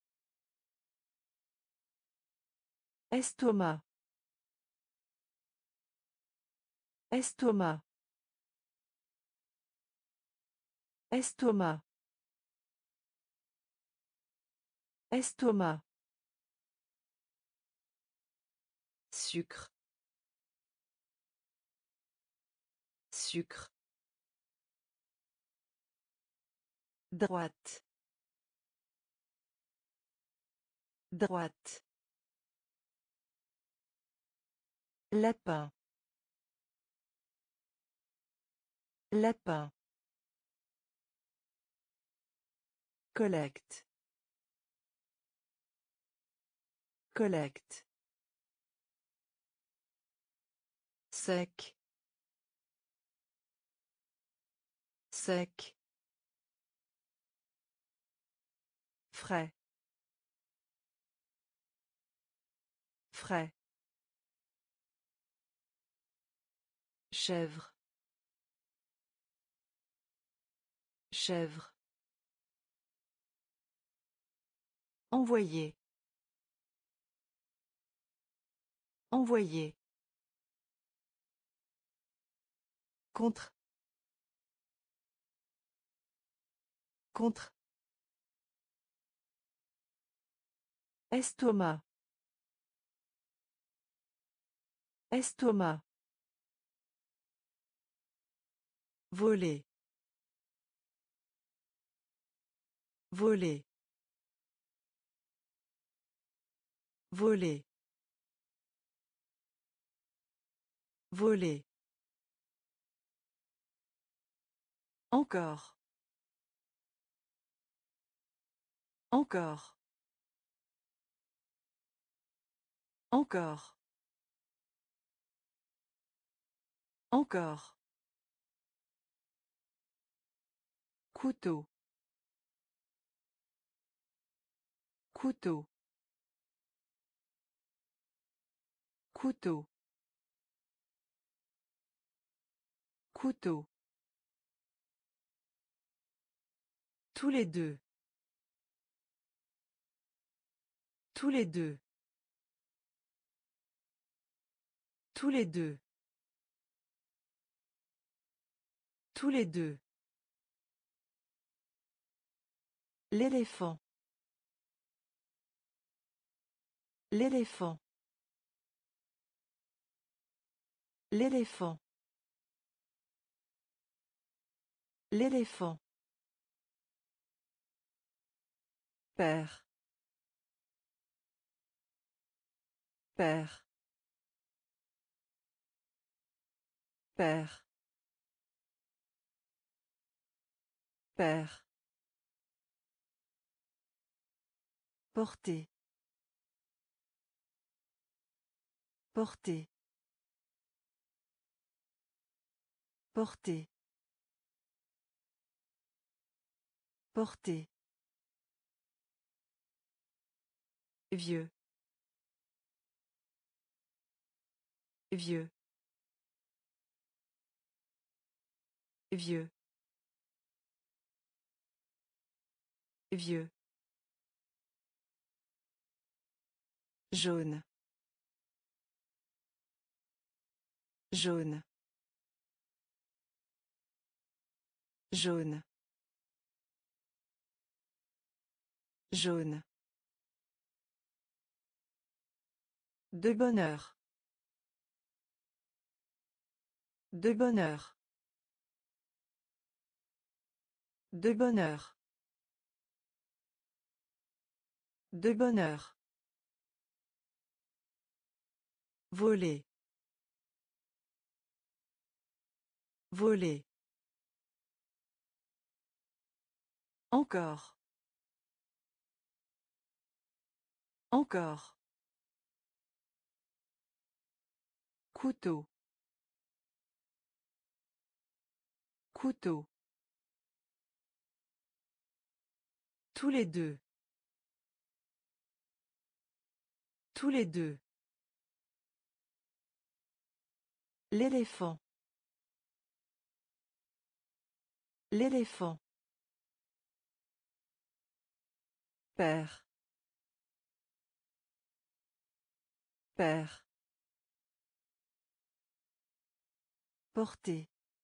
Estomac. Estomac. Estomac. Estomac. Sucre. Sucre. Droite. Droite. Lapin. Lapin. Collecte. Collecte. Sec. Sec. Frais. Frais. Chèvre. Chèvre. Envoyer. Envoyer. Contre. Contre. Estomac. Estomac. Voler. Voler. Voler. Voler. Encore. Encore. Encore. Encore. Couteau. Couteau. Couteau. Couteau. Tous les deux. Tous les deux. Tous les deux. Tous les deux. L'éléphant. L'éléphant. L'éléphant. L'éléphant. Père. Père. Père. Père. Porter. Porter. Porter. Porter. Vieux. Vieux. Vieux. Vieux. Jaune. Jaune. Jaune. Jaune. De bonheur. De bonheur. De bonheur. De bonheur. Voler. Voler. Encore. Encore. Couteau. Couteau. Tous les deux. Tous les deux. L'éléphant. L'éléphant. Père. Père. Porter.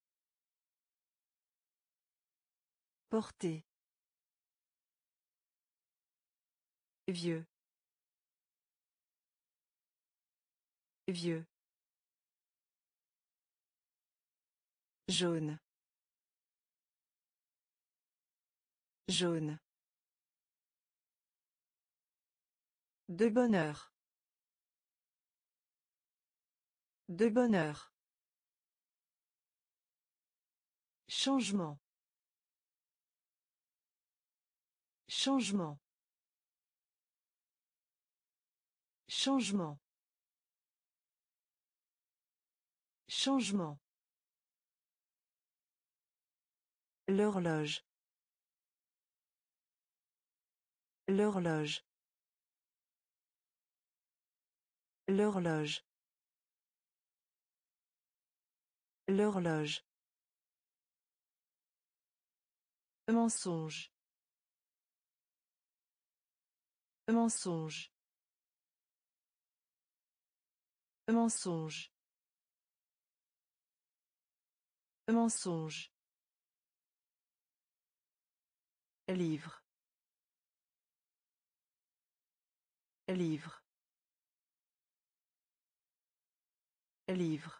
Porter. Vieux. Vieux. Jaune. Jaune. De bonheur. De bonheur. Changement. Changement. Changement. Changement. L'horloge. L'horloge. L'horloge. L'horloge. Mensonge. Mensonge. Mensonge. Mensonge. Livre. Livre. Livre.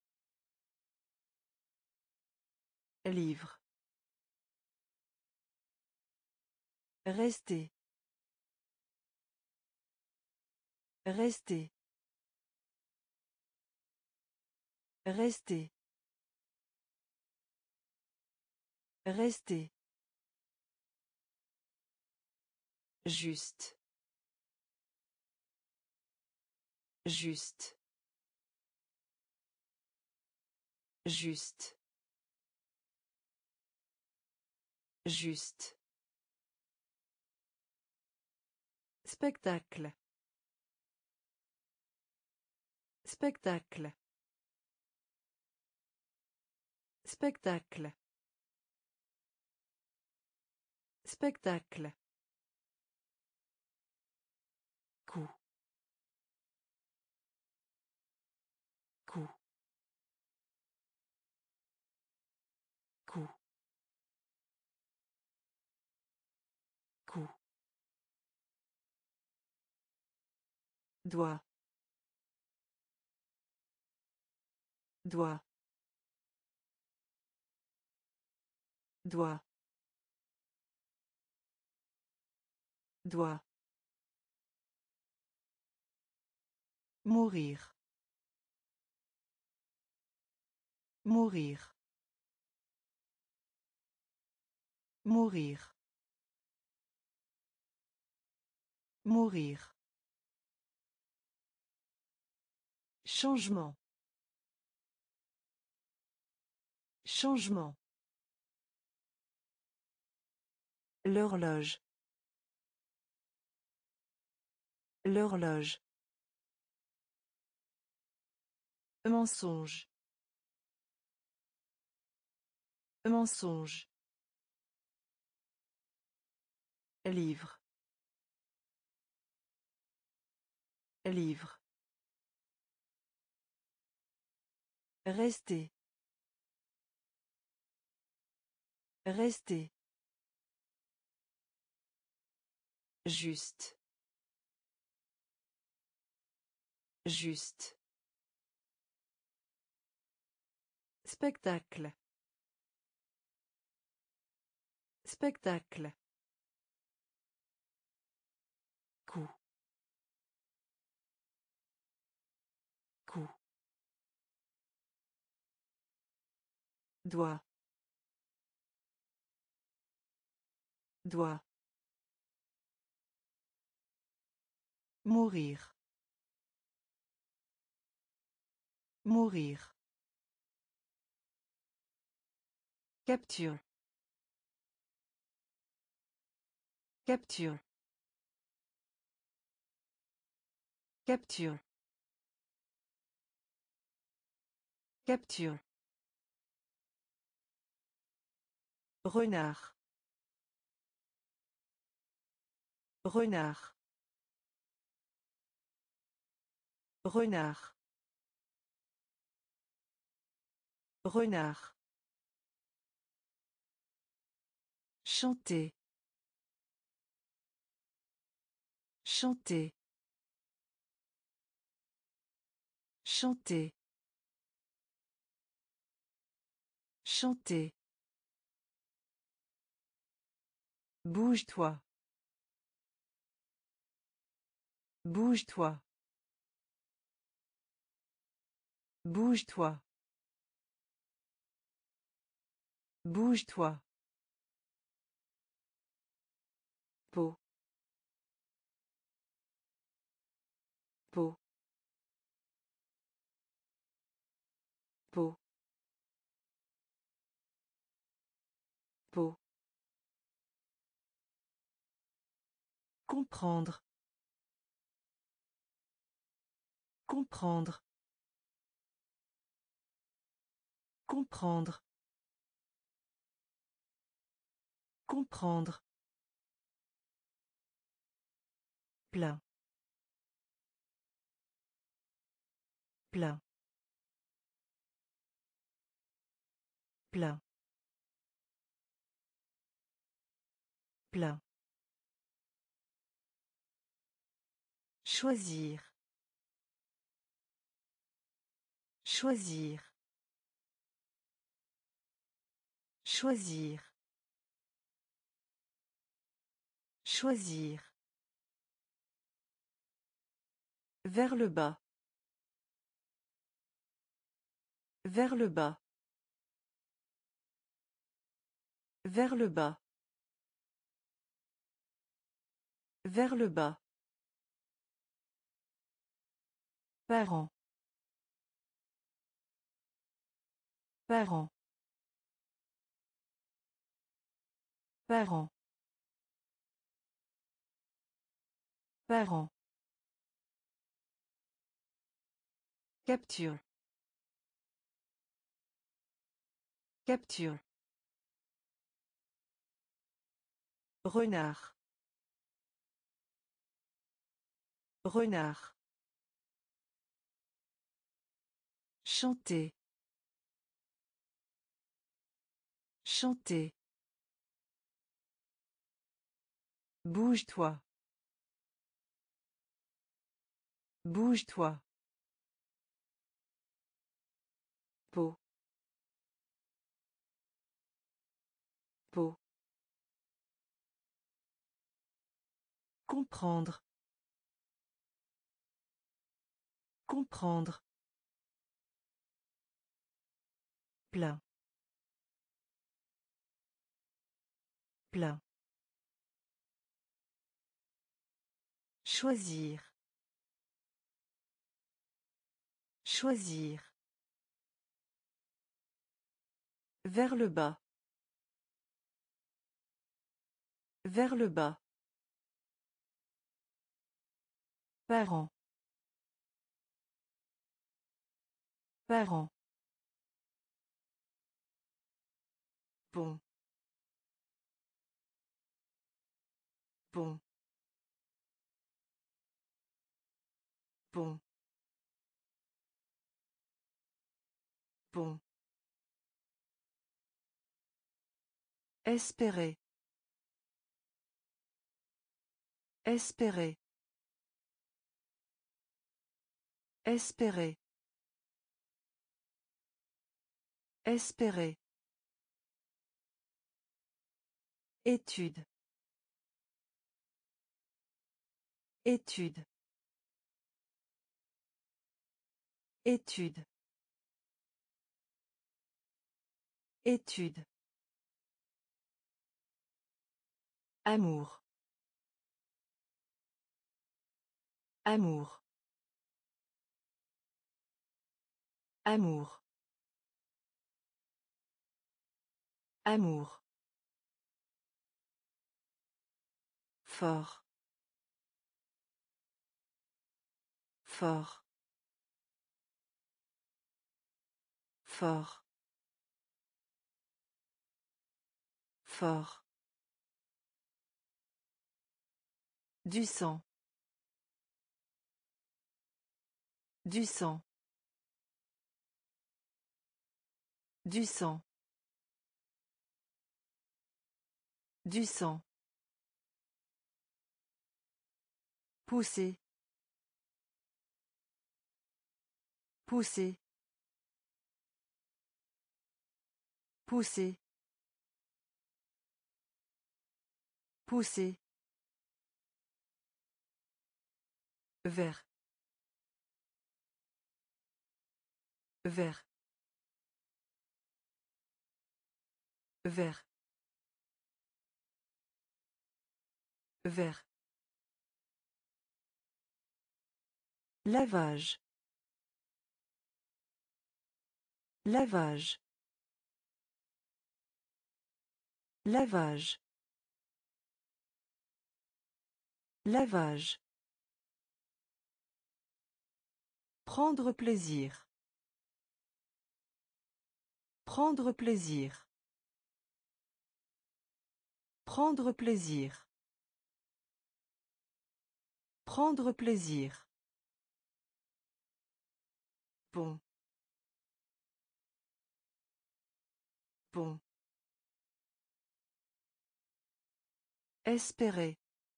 Livre. Rester. Rester. Rester. Rester. Juste. Juste. Juste. Juste. Spectacle. Spectacle. Spectacle. Spectacle. Coup. Coup. Coup. Doigt. Doigt. Doigt. Doigt. Mourir. Mourir. Mourir. Mourir. Changement. Changement. L'horloge. L'horloge. Mensonge. Mensonge. Livre. Livre. Rester. Rester. Juste. Juste. Spectacle. Spectacle. Coup. Coup. Doigt. Doigt. Mourir. Mourir. Capture. Capture. Capture. Capture. Renard. Renard. Renard. Renard. Chanter. Chanter. Chanter. Chanter. Bouge-toi. Bouge-toi. Bouge-toi. Bouge-toi. Peau. Peau. Peau. Peau. Comprendre. Comprendre. Comprendre. Comprendre. Plein. Plein. Plein. Plein. Choisir. Choisir. Choisir. Choisir. Vers le bas. Vers le bas. Vers le bas. Vers le bas. Parents. Parents. Parents. Parents. Capture. Capture. Renard. Renard. Chanter. Chanter. Bouge-toi. Bouge-toi. Peau. Peau. Comprendre. Comprendre. Plein. Plein. Choisir. Choisir. Vers le bas. Vers le bas. Parent. Parent. Pont. Pont. Pont. Pont. Espérer. Espérer. Espérer. Espérer. Étude. Étude. Étude. Étude. Amour. Amour. Amour. Amour. Fort. Fort. Fort. Fort. Du sang. Du sang. Du sang. Du sang. Pousser. Pousser. Pousser. Pousser. Vert. Vert. Vert. Vert. Lavage. Lavage. Lavage. Lavage. Prendre plaisir. Prendre plaisir. Prendre plaisir. Prendre plaisir. Pont. Pont. Espérer.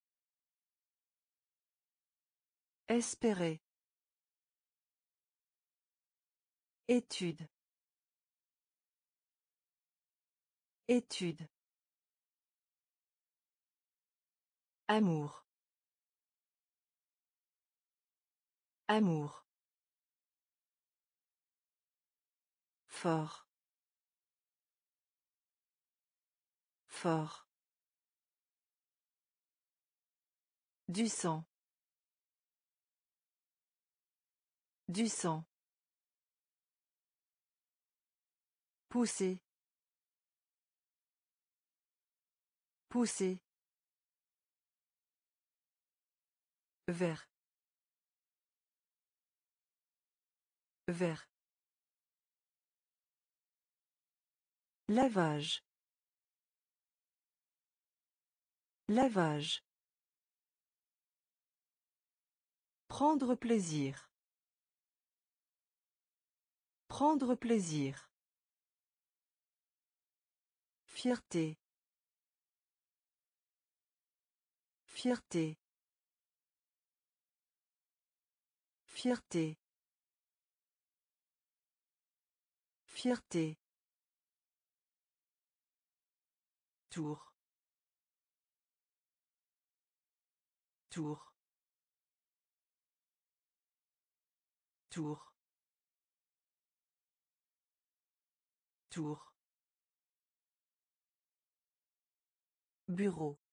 Espérer. Étude. Étude. Amour. Amour. Fort. Fort. Du sang. Du sang. Pousser. Pousser. Vert. Vert. Lavage. Lavage. Prendre plaisir. Prendre plaisir. Fierté. Fierté. Fierté. Fierté. Tour. Tour. Tour. Tour. Bureau.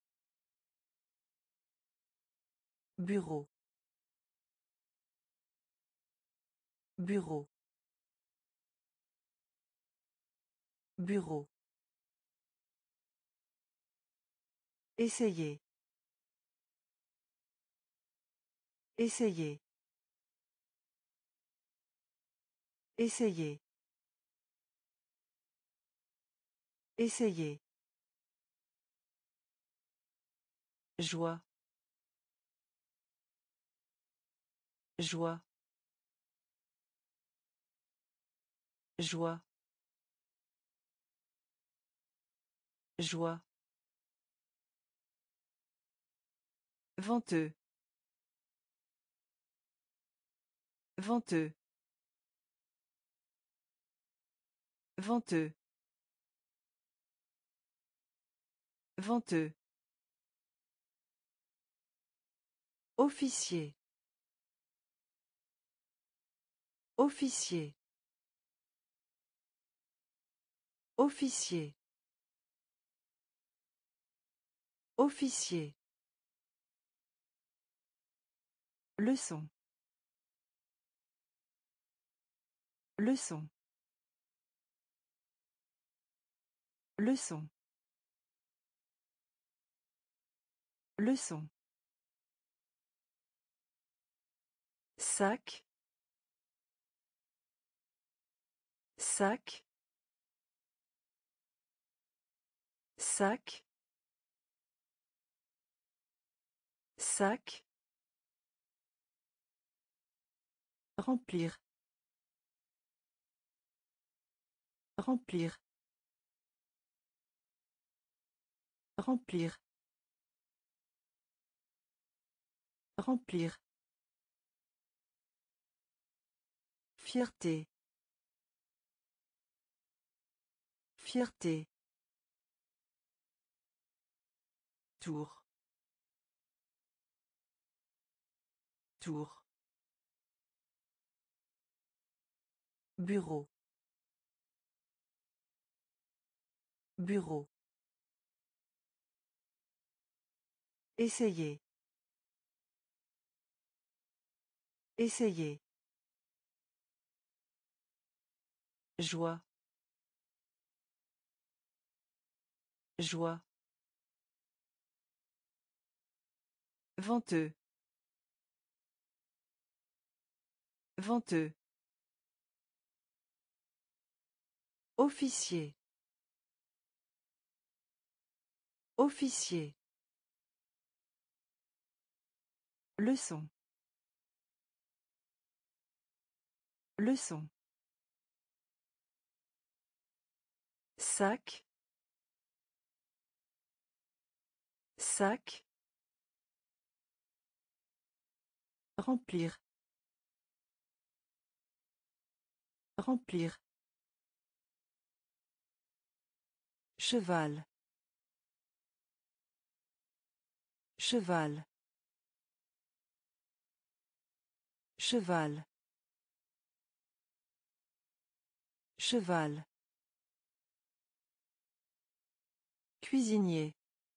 Bureau. Bureau. Bureau. Essayez. Essayez. Essayez. Essayez. Joie. Joie. Joie. Joie. Venteux. Venteux. Venteux. Venteux. Officier. Officier. Officier. Officier. Leçon. Leçon. Leçon. Leçon. Sac. Sac. Sac. Sac. Remplir. Remplir. Remplir. Remplir. Fierté. Fierté. Tour. Tour. Bureau. Bureau. Essayez. Essayez. Joie. Joie. Venteux. Venteux. Officier. Officier. Leçon. Leçon. Sac. Sac. Remplir. Remplir. Cheval. Cheval. Cheval. Cheval. Cuisinier.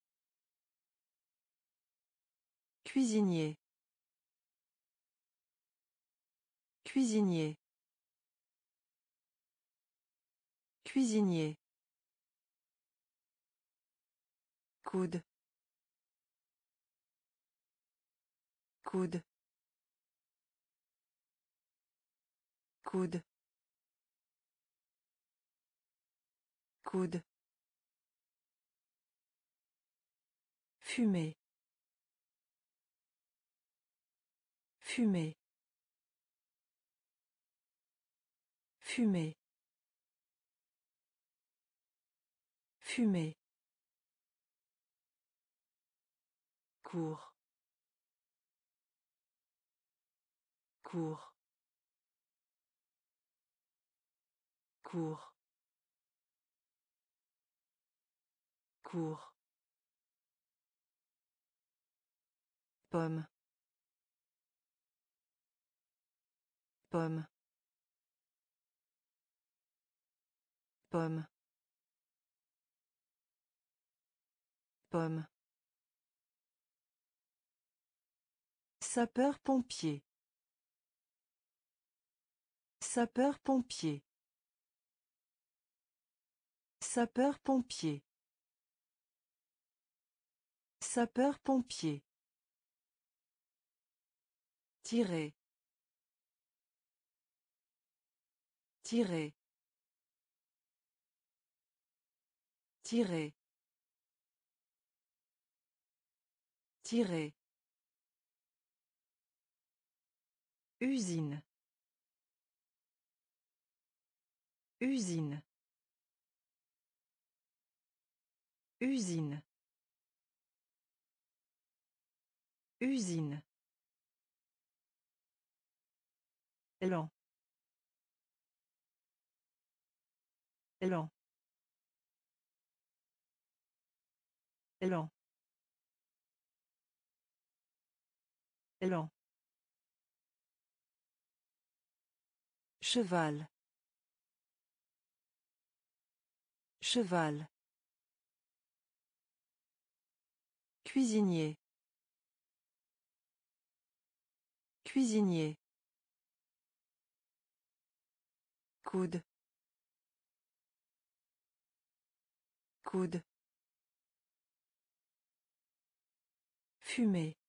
Cuisinier. Cuisinier. Cuisinier. Coude. Coude. Coude. Coude. Fumer. Fumer. Fumer. Fumer. Cours. cours, cours, cours, pomme, pomme, pomme, pomme. Sapeur-pompier. Sapeur-pompier. Sapeur-pompier. Sapeur-pompier. Tirer. Tirer. Tirer. Tirer. Usine. Usine. Usine. Usine. Lent. Lent. Lent. Lent. Cheval. Cheval. Cuisinier. Cuisinier. Coude. Coude. Fumer.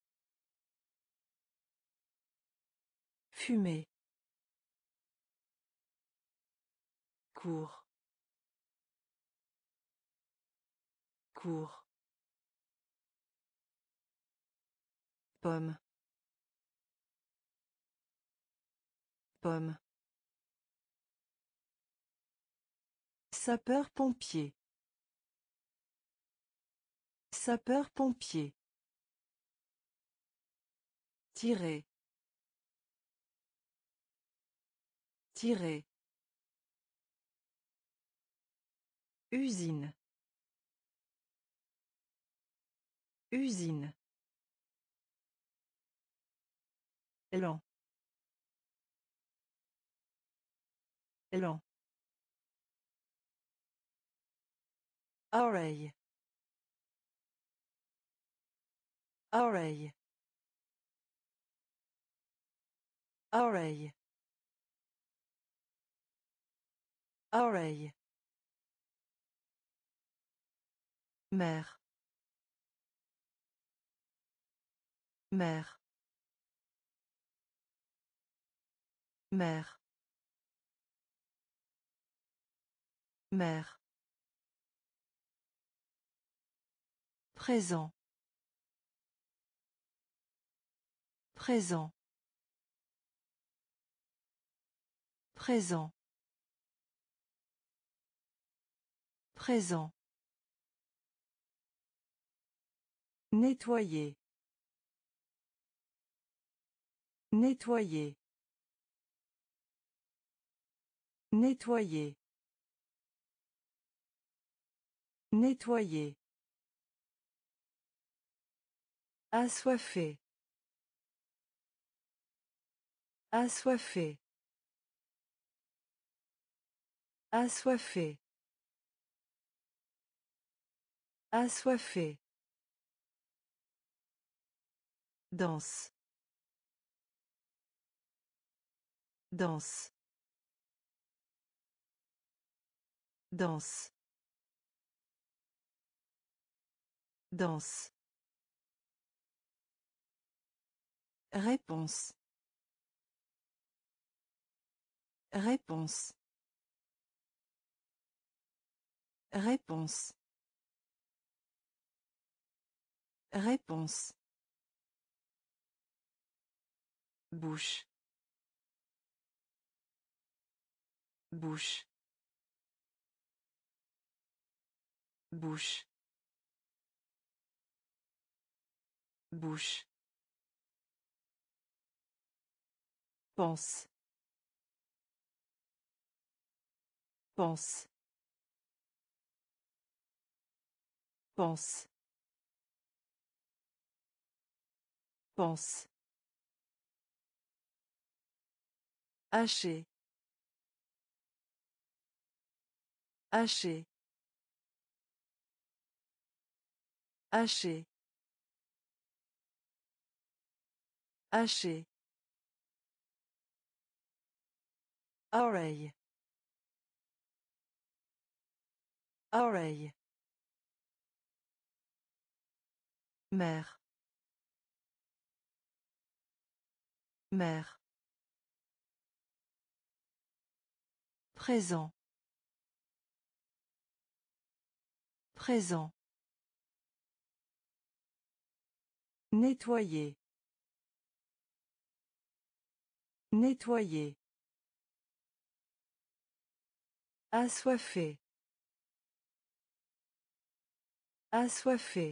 Fumer. Cours. Cours. Pomme. Pomme. Sapeur-pompier. Sapeur-pompier. Tirer. Tirer. Usine. Usine. Lent. Lent. Oreille. Oreille. Oreille. Oreille. Mère. Mère. Mère. Mère. Présent. Présent. Présent. Présent. Nettoyer. Nettoyer. Nettoyer. Nettoyer. Assoiffé. Assoiffé. Assoiffé. Assoiffé. Danse. Danse. Danse. Danse. Réponse. Réponse. Réponse. Réponse. Bouche. Bouche. Bouche. Bouche. Pense. Pense. Pense. Pense. Hacher. Hacher. Hacher. Hacher. Oreille. Oreille. Mère. Mère. Présent. Présent. Nettoyer. Nettoyer. Assoiffé. Assoiffé.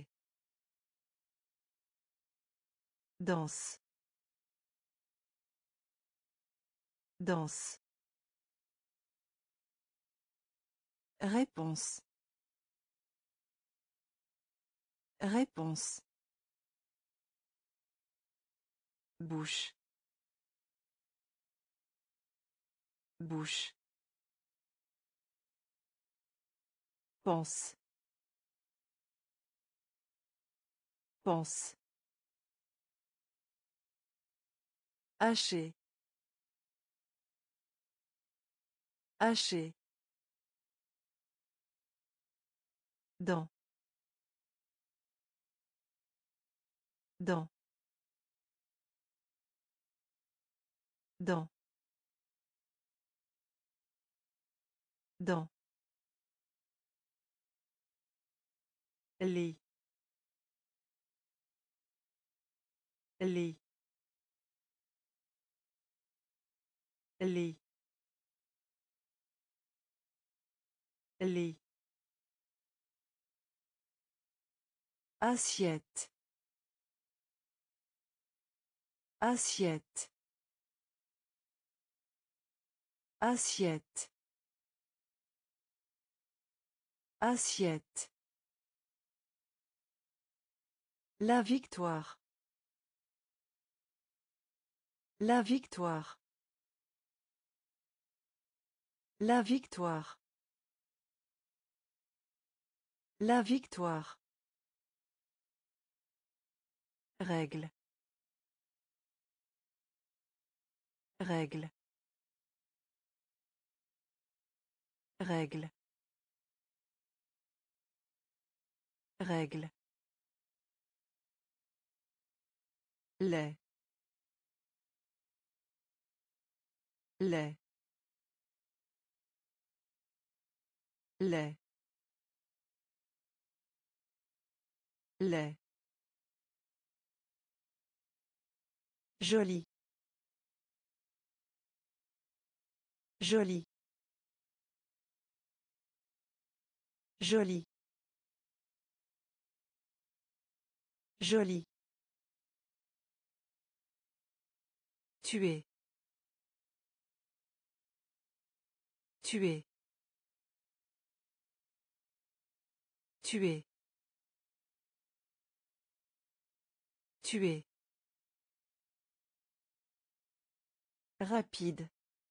Danse. Danse. Réponse. Réponse. Bouche. Bouche. Pense. Pense. Hacher. Hacher. Dans. Dans. Dans. Dans. Lit. Lit. Lit. Lit. Assiette. Assiette. Assiette. Assiette. La victoire. La victoire. La victoire. La victoire. Règle. Règle. Règle. Règle. Lait. Lait. Lait. Lait. Joli. Joli. Joli. Joli. Tuer. Tuer. Tuer. Tuer. Rapide.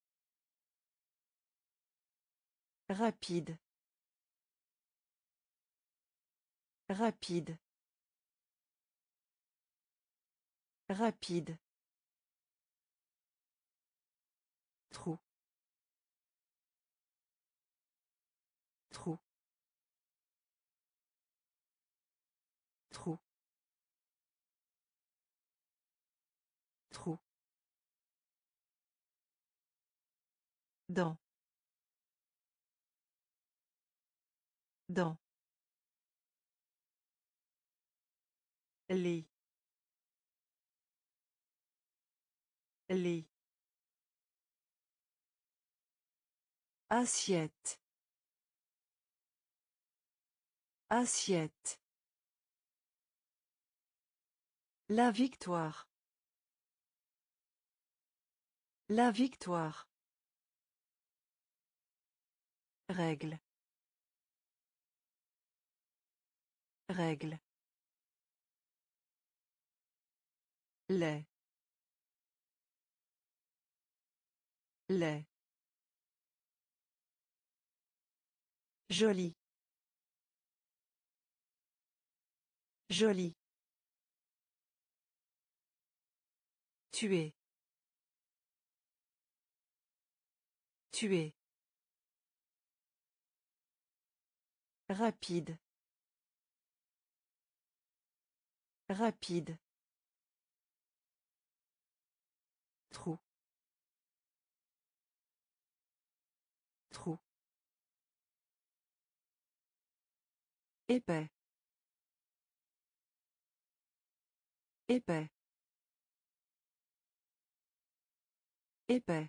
Rapide. Rapide. Rapide. Trou. Trou. Trou. Trou. Dans. Dans. Lit. Lit. Assiette. Assiette. La victoire. La victoire. Règle. Règle. Lait. Lait. Joli. Joli. Tuer. Tuer. Rapide. Rapide. Trou. Trou. Épais. Épais. Épais.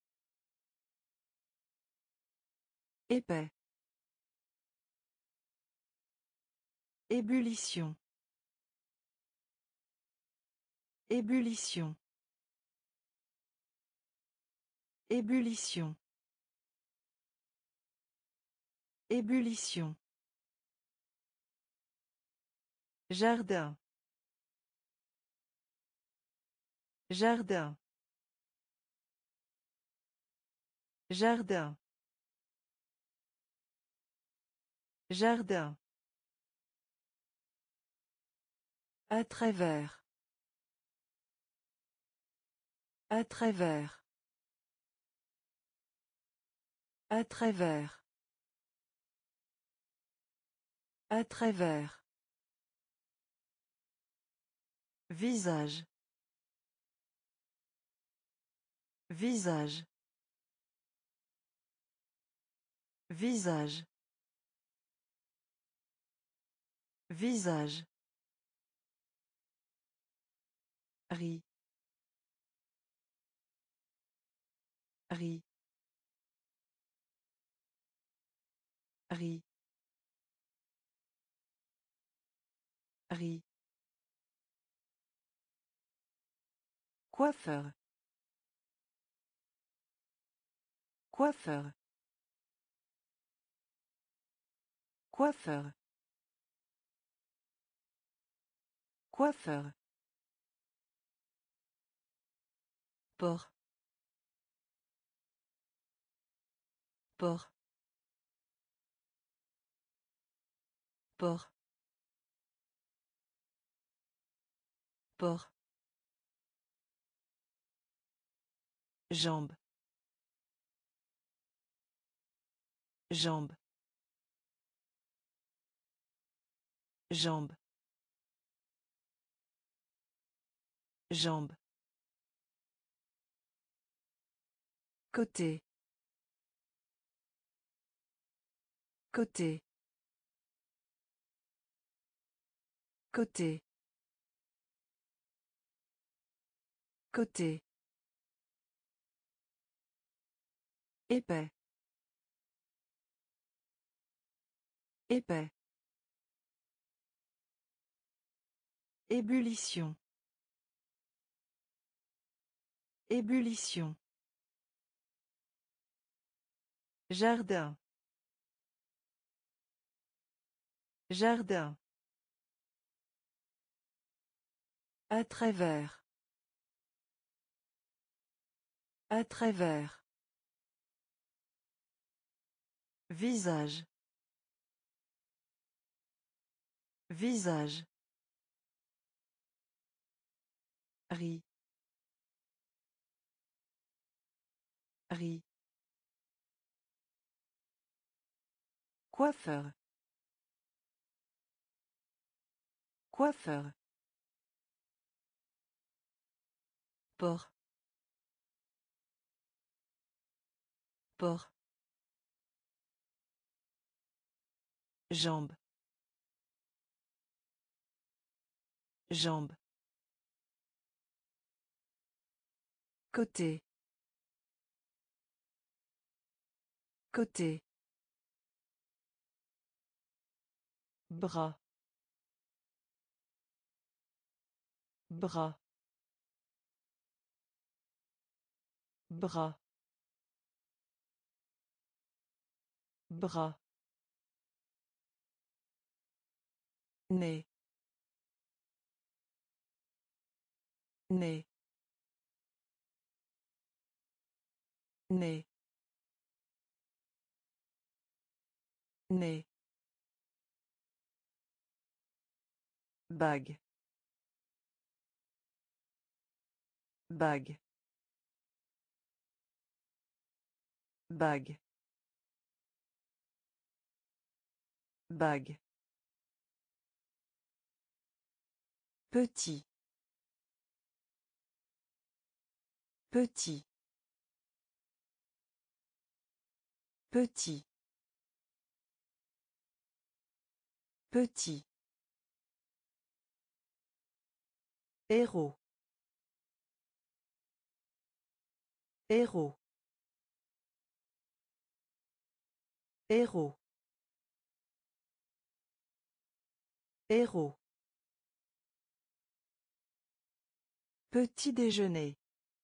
Épais. Ébullition. Ébullition. Ébullition. Ébullition. Jardin. Jardin. Jardin. Jardin. À travers. À travers. À travers. À travers. Visage. Visage. Visage. Visage. Riz. Riz. Riz. Riz. Coiffeur. Coiffeur. Coiffeur. Coiffeur. Port. Port. Port. Port. Jambe. Jambe. Jambe. Jambe. Côté. Côté. Côté. Côté. Épais. Épais. Ébullition. Ébullition. Jardin. Jardin. À travers. À travers. Visage. Visage. Riz. Riz. Coiffeur. Coiffeur. Port. Port. Jambe. Jambe. Côté. Côté. Bras. Bras. Bras. Bras. Nez. Nez. Nez. Nez. Bague. Bague. Bague. Bague. Petit. Petit. Petit. Petit. Héros. Héros. Héros. Héros. Petit déjeuner.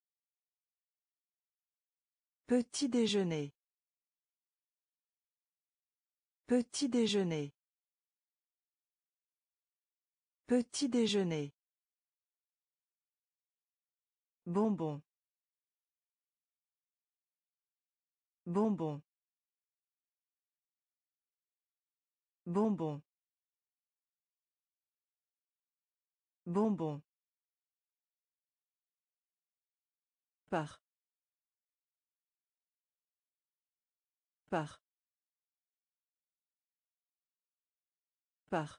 Petit déjeuner. Petit déjeuner. Petit déjeuner. Bonbon. Bonbon. Bonbon. Bonbon. Par. Par. Par.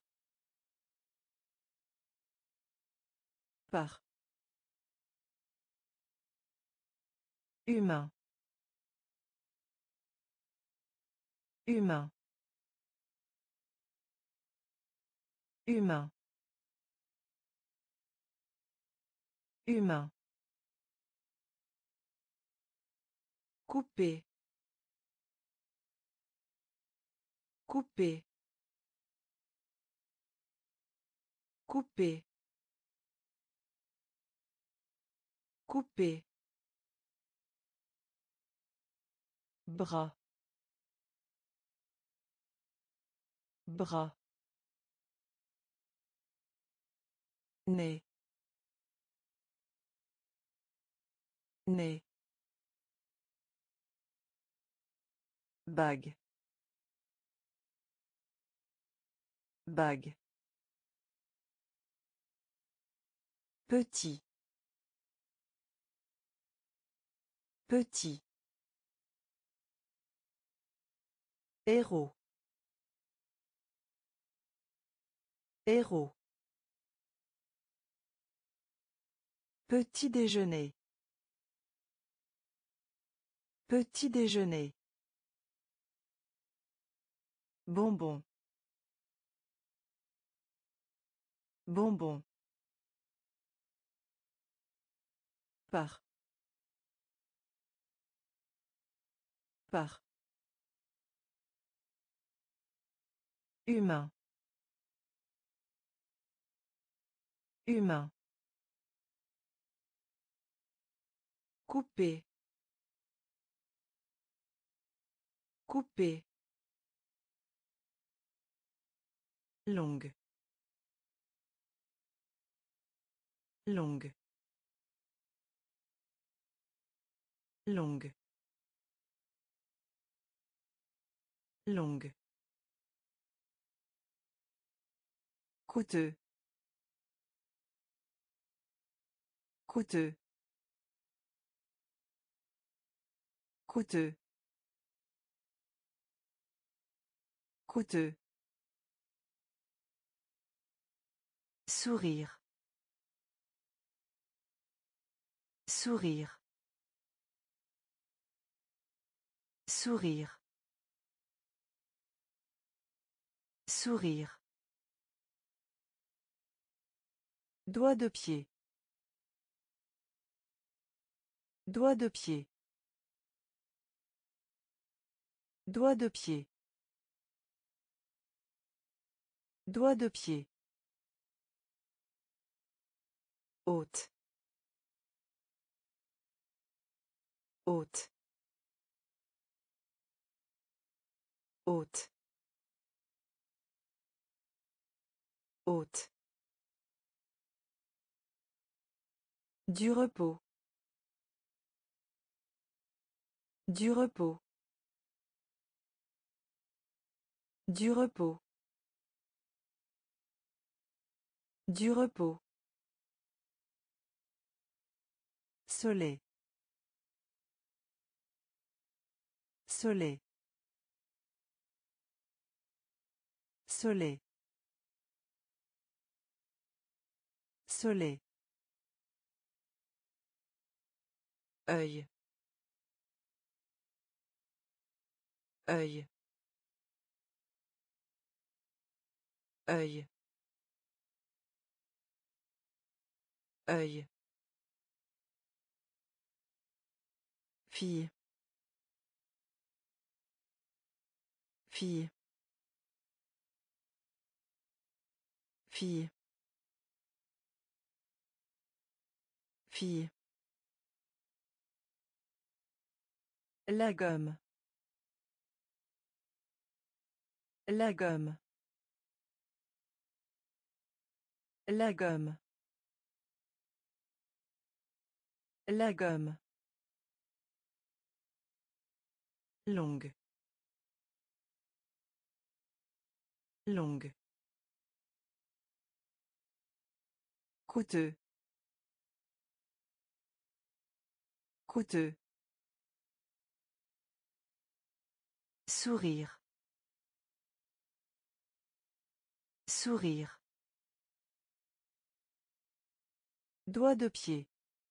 Par. Humain. Humain. Humain. Humain. Couper. Couper. Couper. Couper. Bras. Bras. Nez. Nez. Bague. Bague. Petit. Petit. Héros. Héros. Petit déjeuner. Petit déjeuner. Bonbon. Bonbon. Par. Par. Humain. Humain. Couper. Couper. Longue. Longue. Longue. Longue. Coûteux. Coûteux. Coûteux. Coûteux. Sourire. Sourire. Sourire. Sourire. Doigt de pied. Doigt de pied. Doigt de pied. Doigt de pied. Haute. Haute. Haute. Haute. Du repos. Du repos. Du repos. Du repos. Soleil. Soleil. Soleil. Soleil. Œil. Œil. Œil. Œil. Fille. Fille. Fille. Fille. La gomme. La gomme. La gomme. La gomme. Longue. Longue. Coûteux. Coûteux. Sourire. Sourire. Doigt de pied.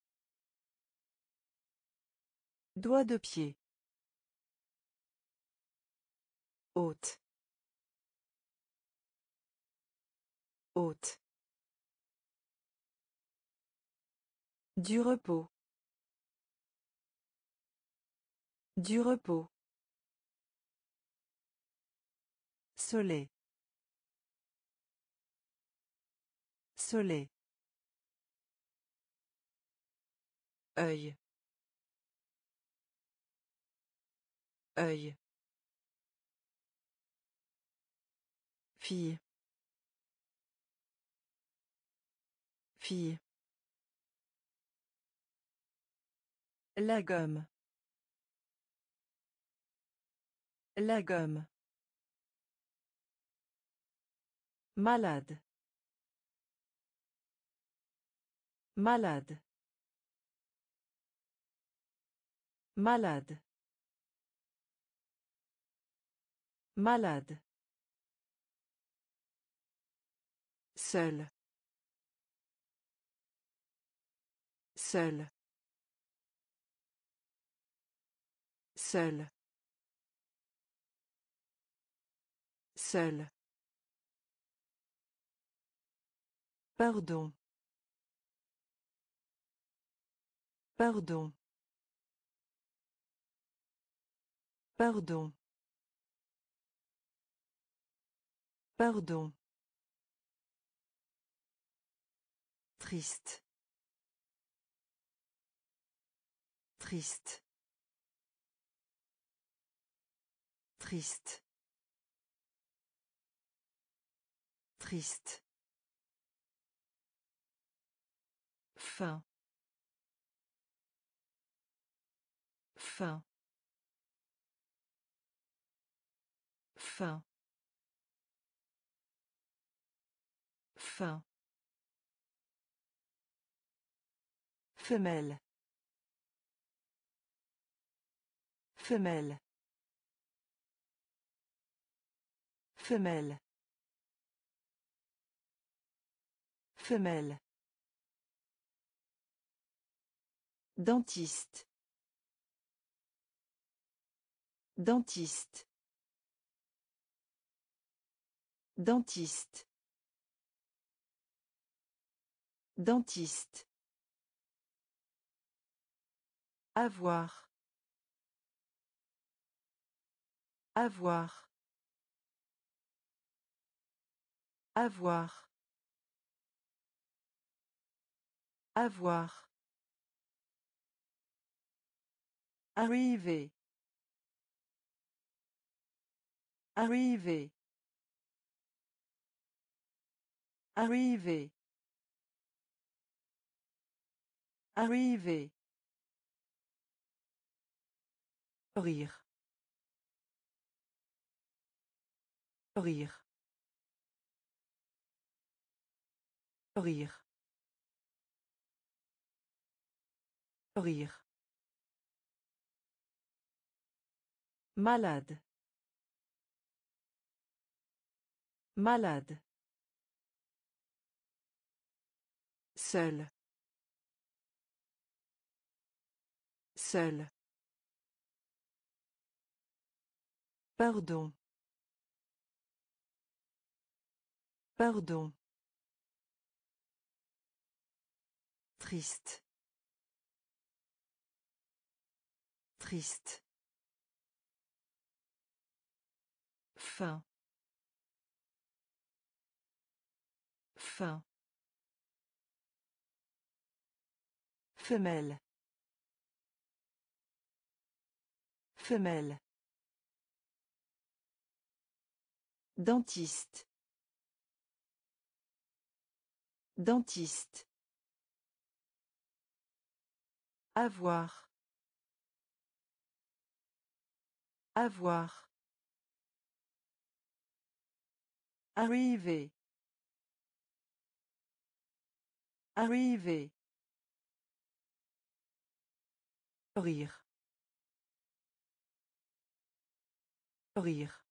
Doigt de pied. Haute. Haute. Du repos. Du repos. Soleil. Soleil. Œil. Œil. Fille. Fille. La gomme. La gomme. Malade. Malade. Malade. Malade. Seul. Seul. Seul. Seul. Pardon. Pardon. Pardon. Pardon. Triste. Triste. Triste. Triste. Fin. Fin. Fin. Fin. Femelle. Femelle. Femelle. Femelle. Dentiste. Dentiste. Dentiste. Dentiste. Avoir. Avoir. Avoir. Avoir. Arriver. Arriver. Arriver. Arriver. Rire. Rire. Rire. Rire. Malade. Malade. Seul. Seul. Pardon. Pardon. Triste. Triste. Fin. Fin. Femelle. Femelle. Dentiste. Dentiste. Avoir. Avoir. Arriver. Arriver. Rire. Rire.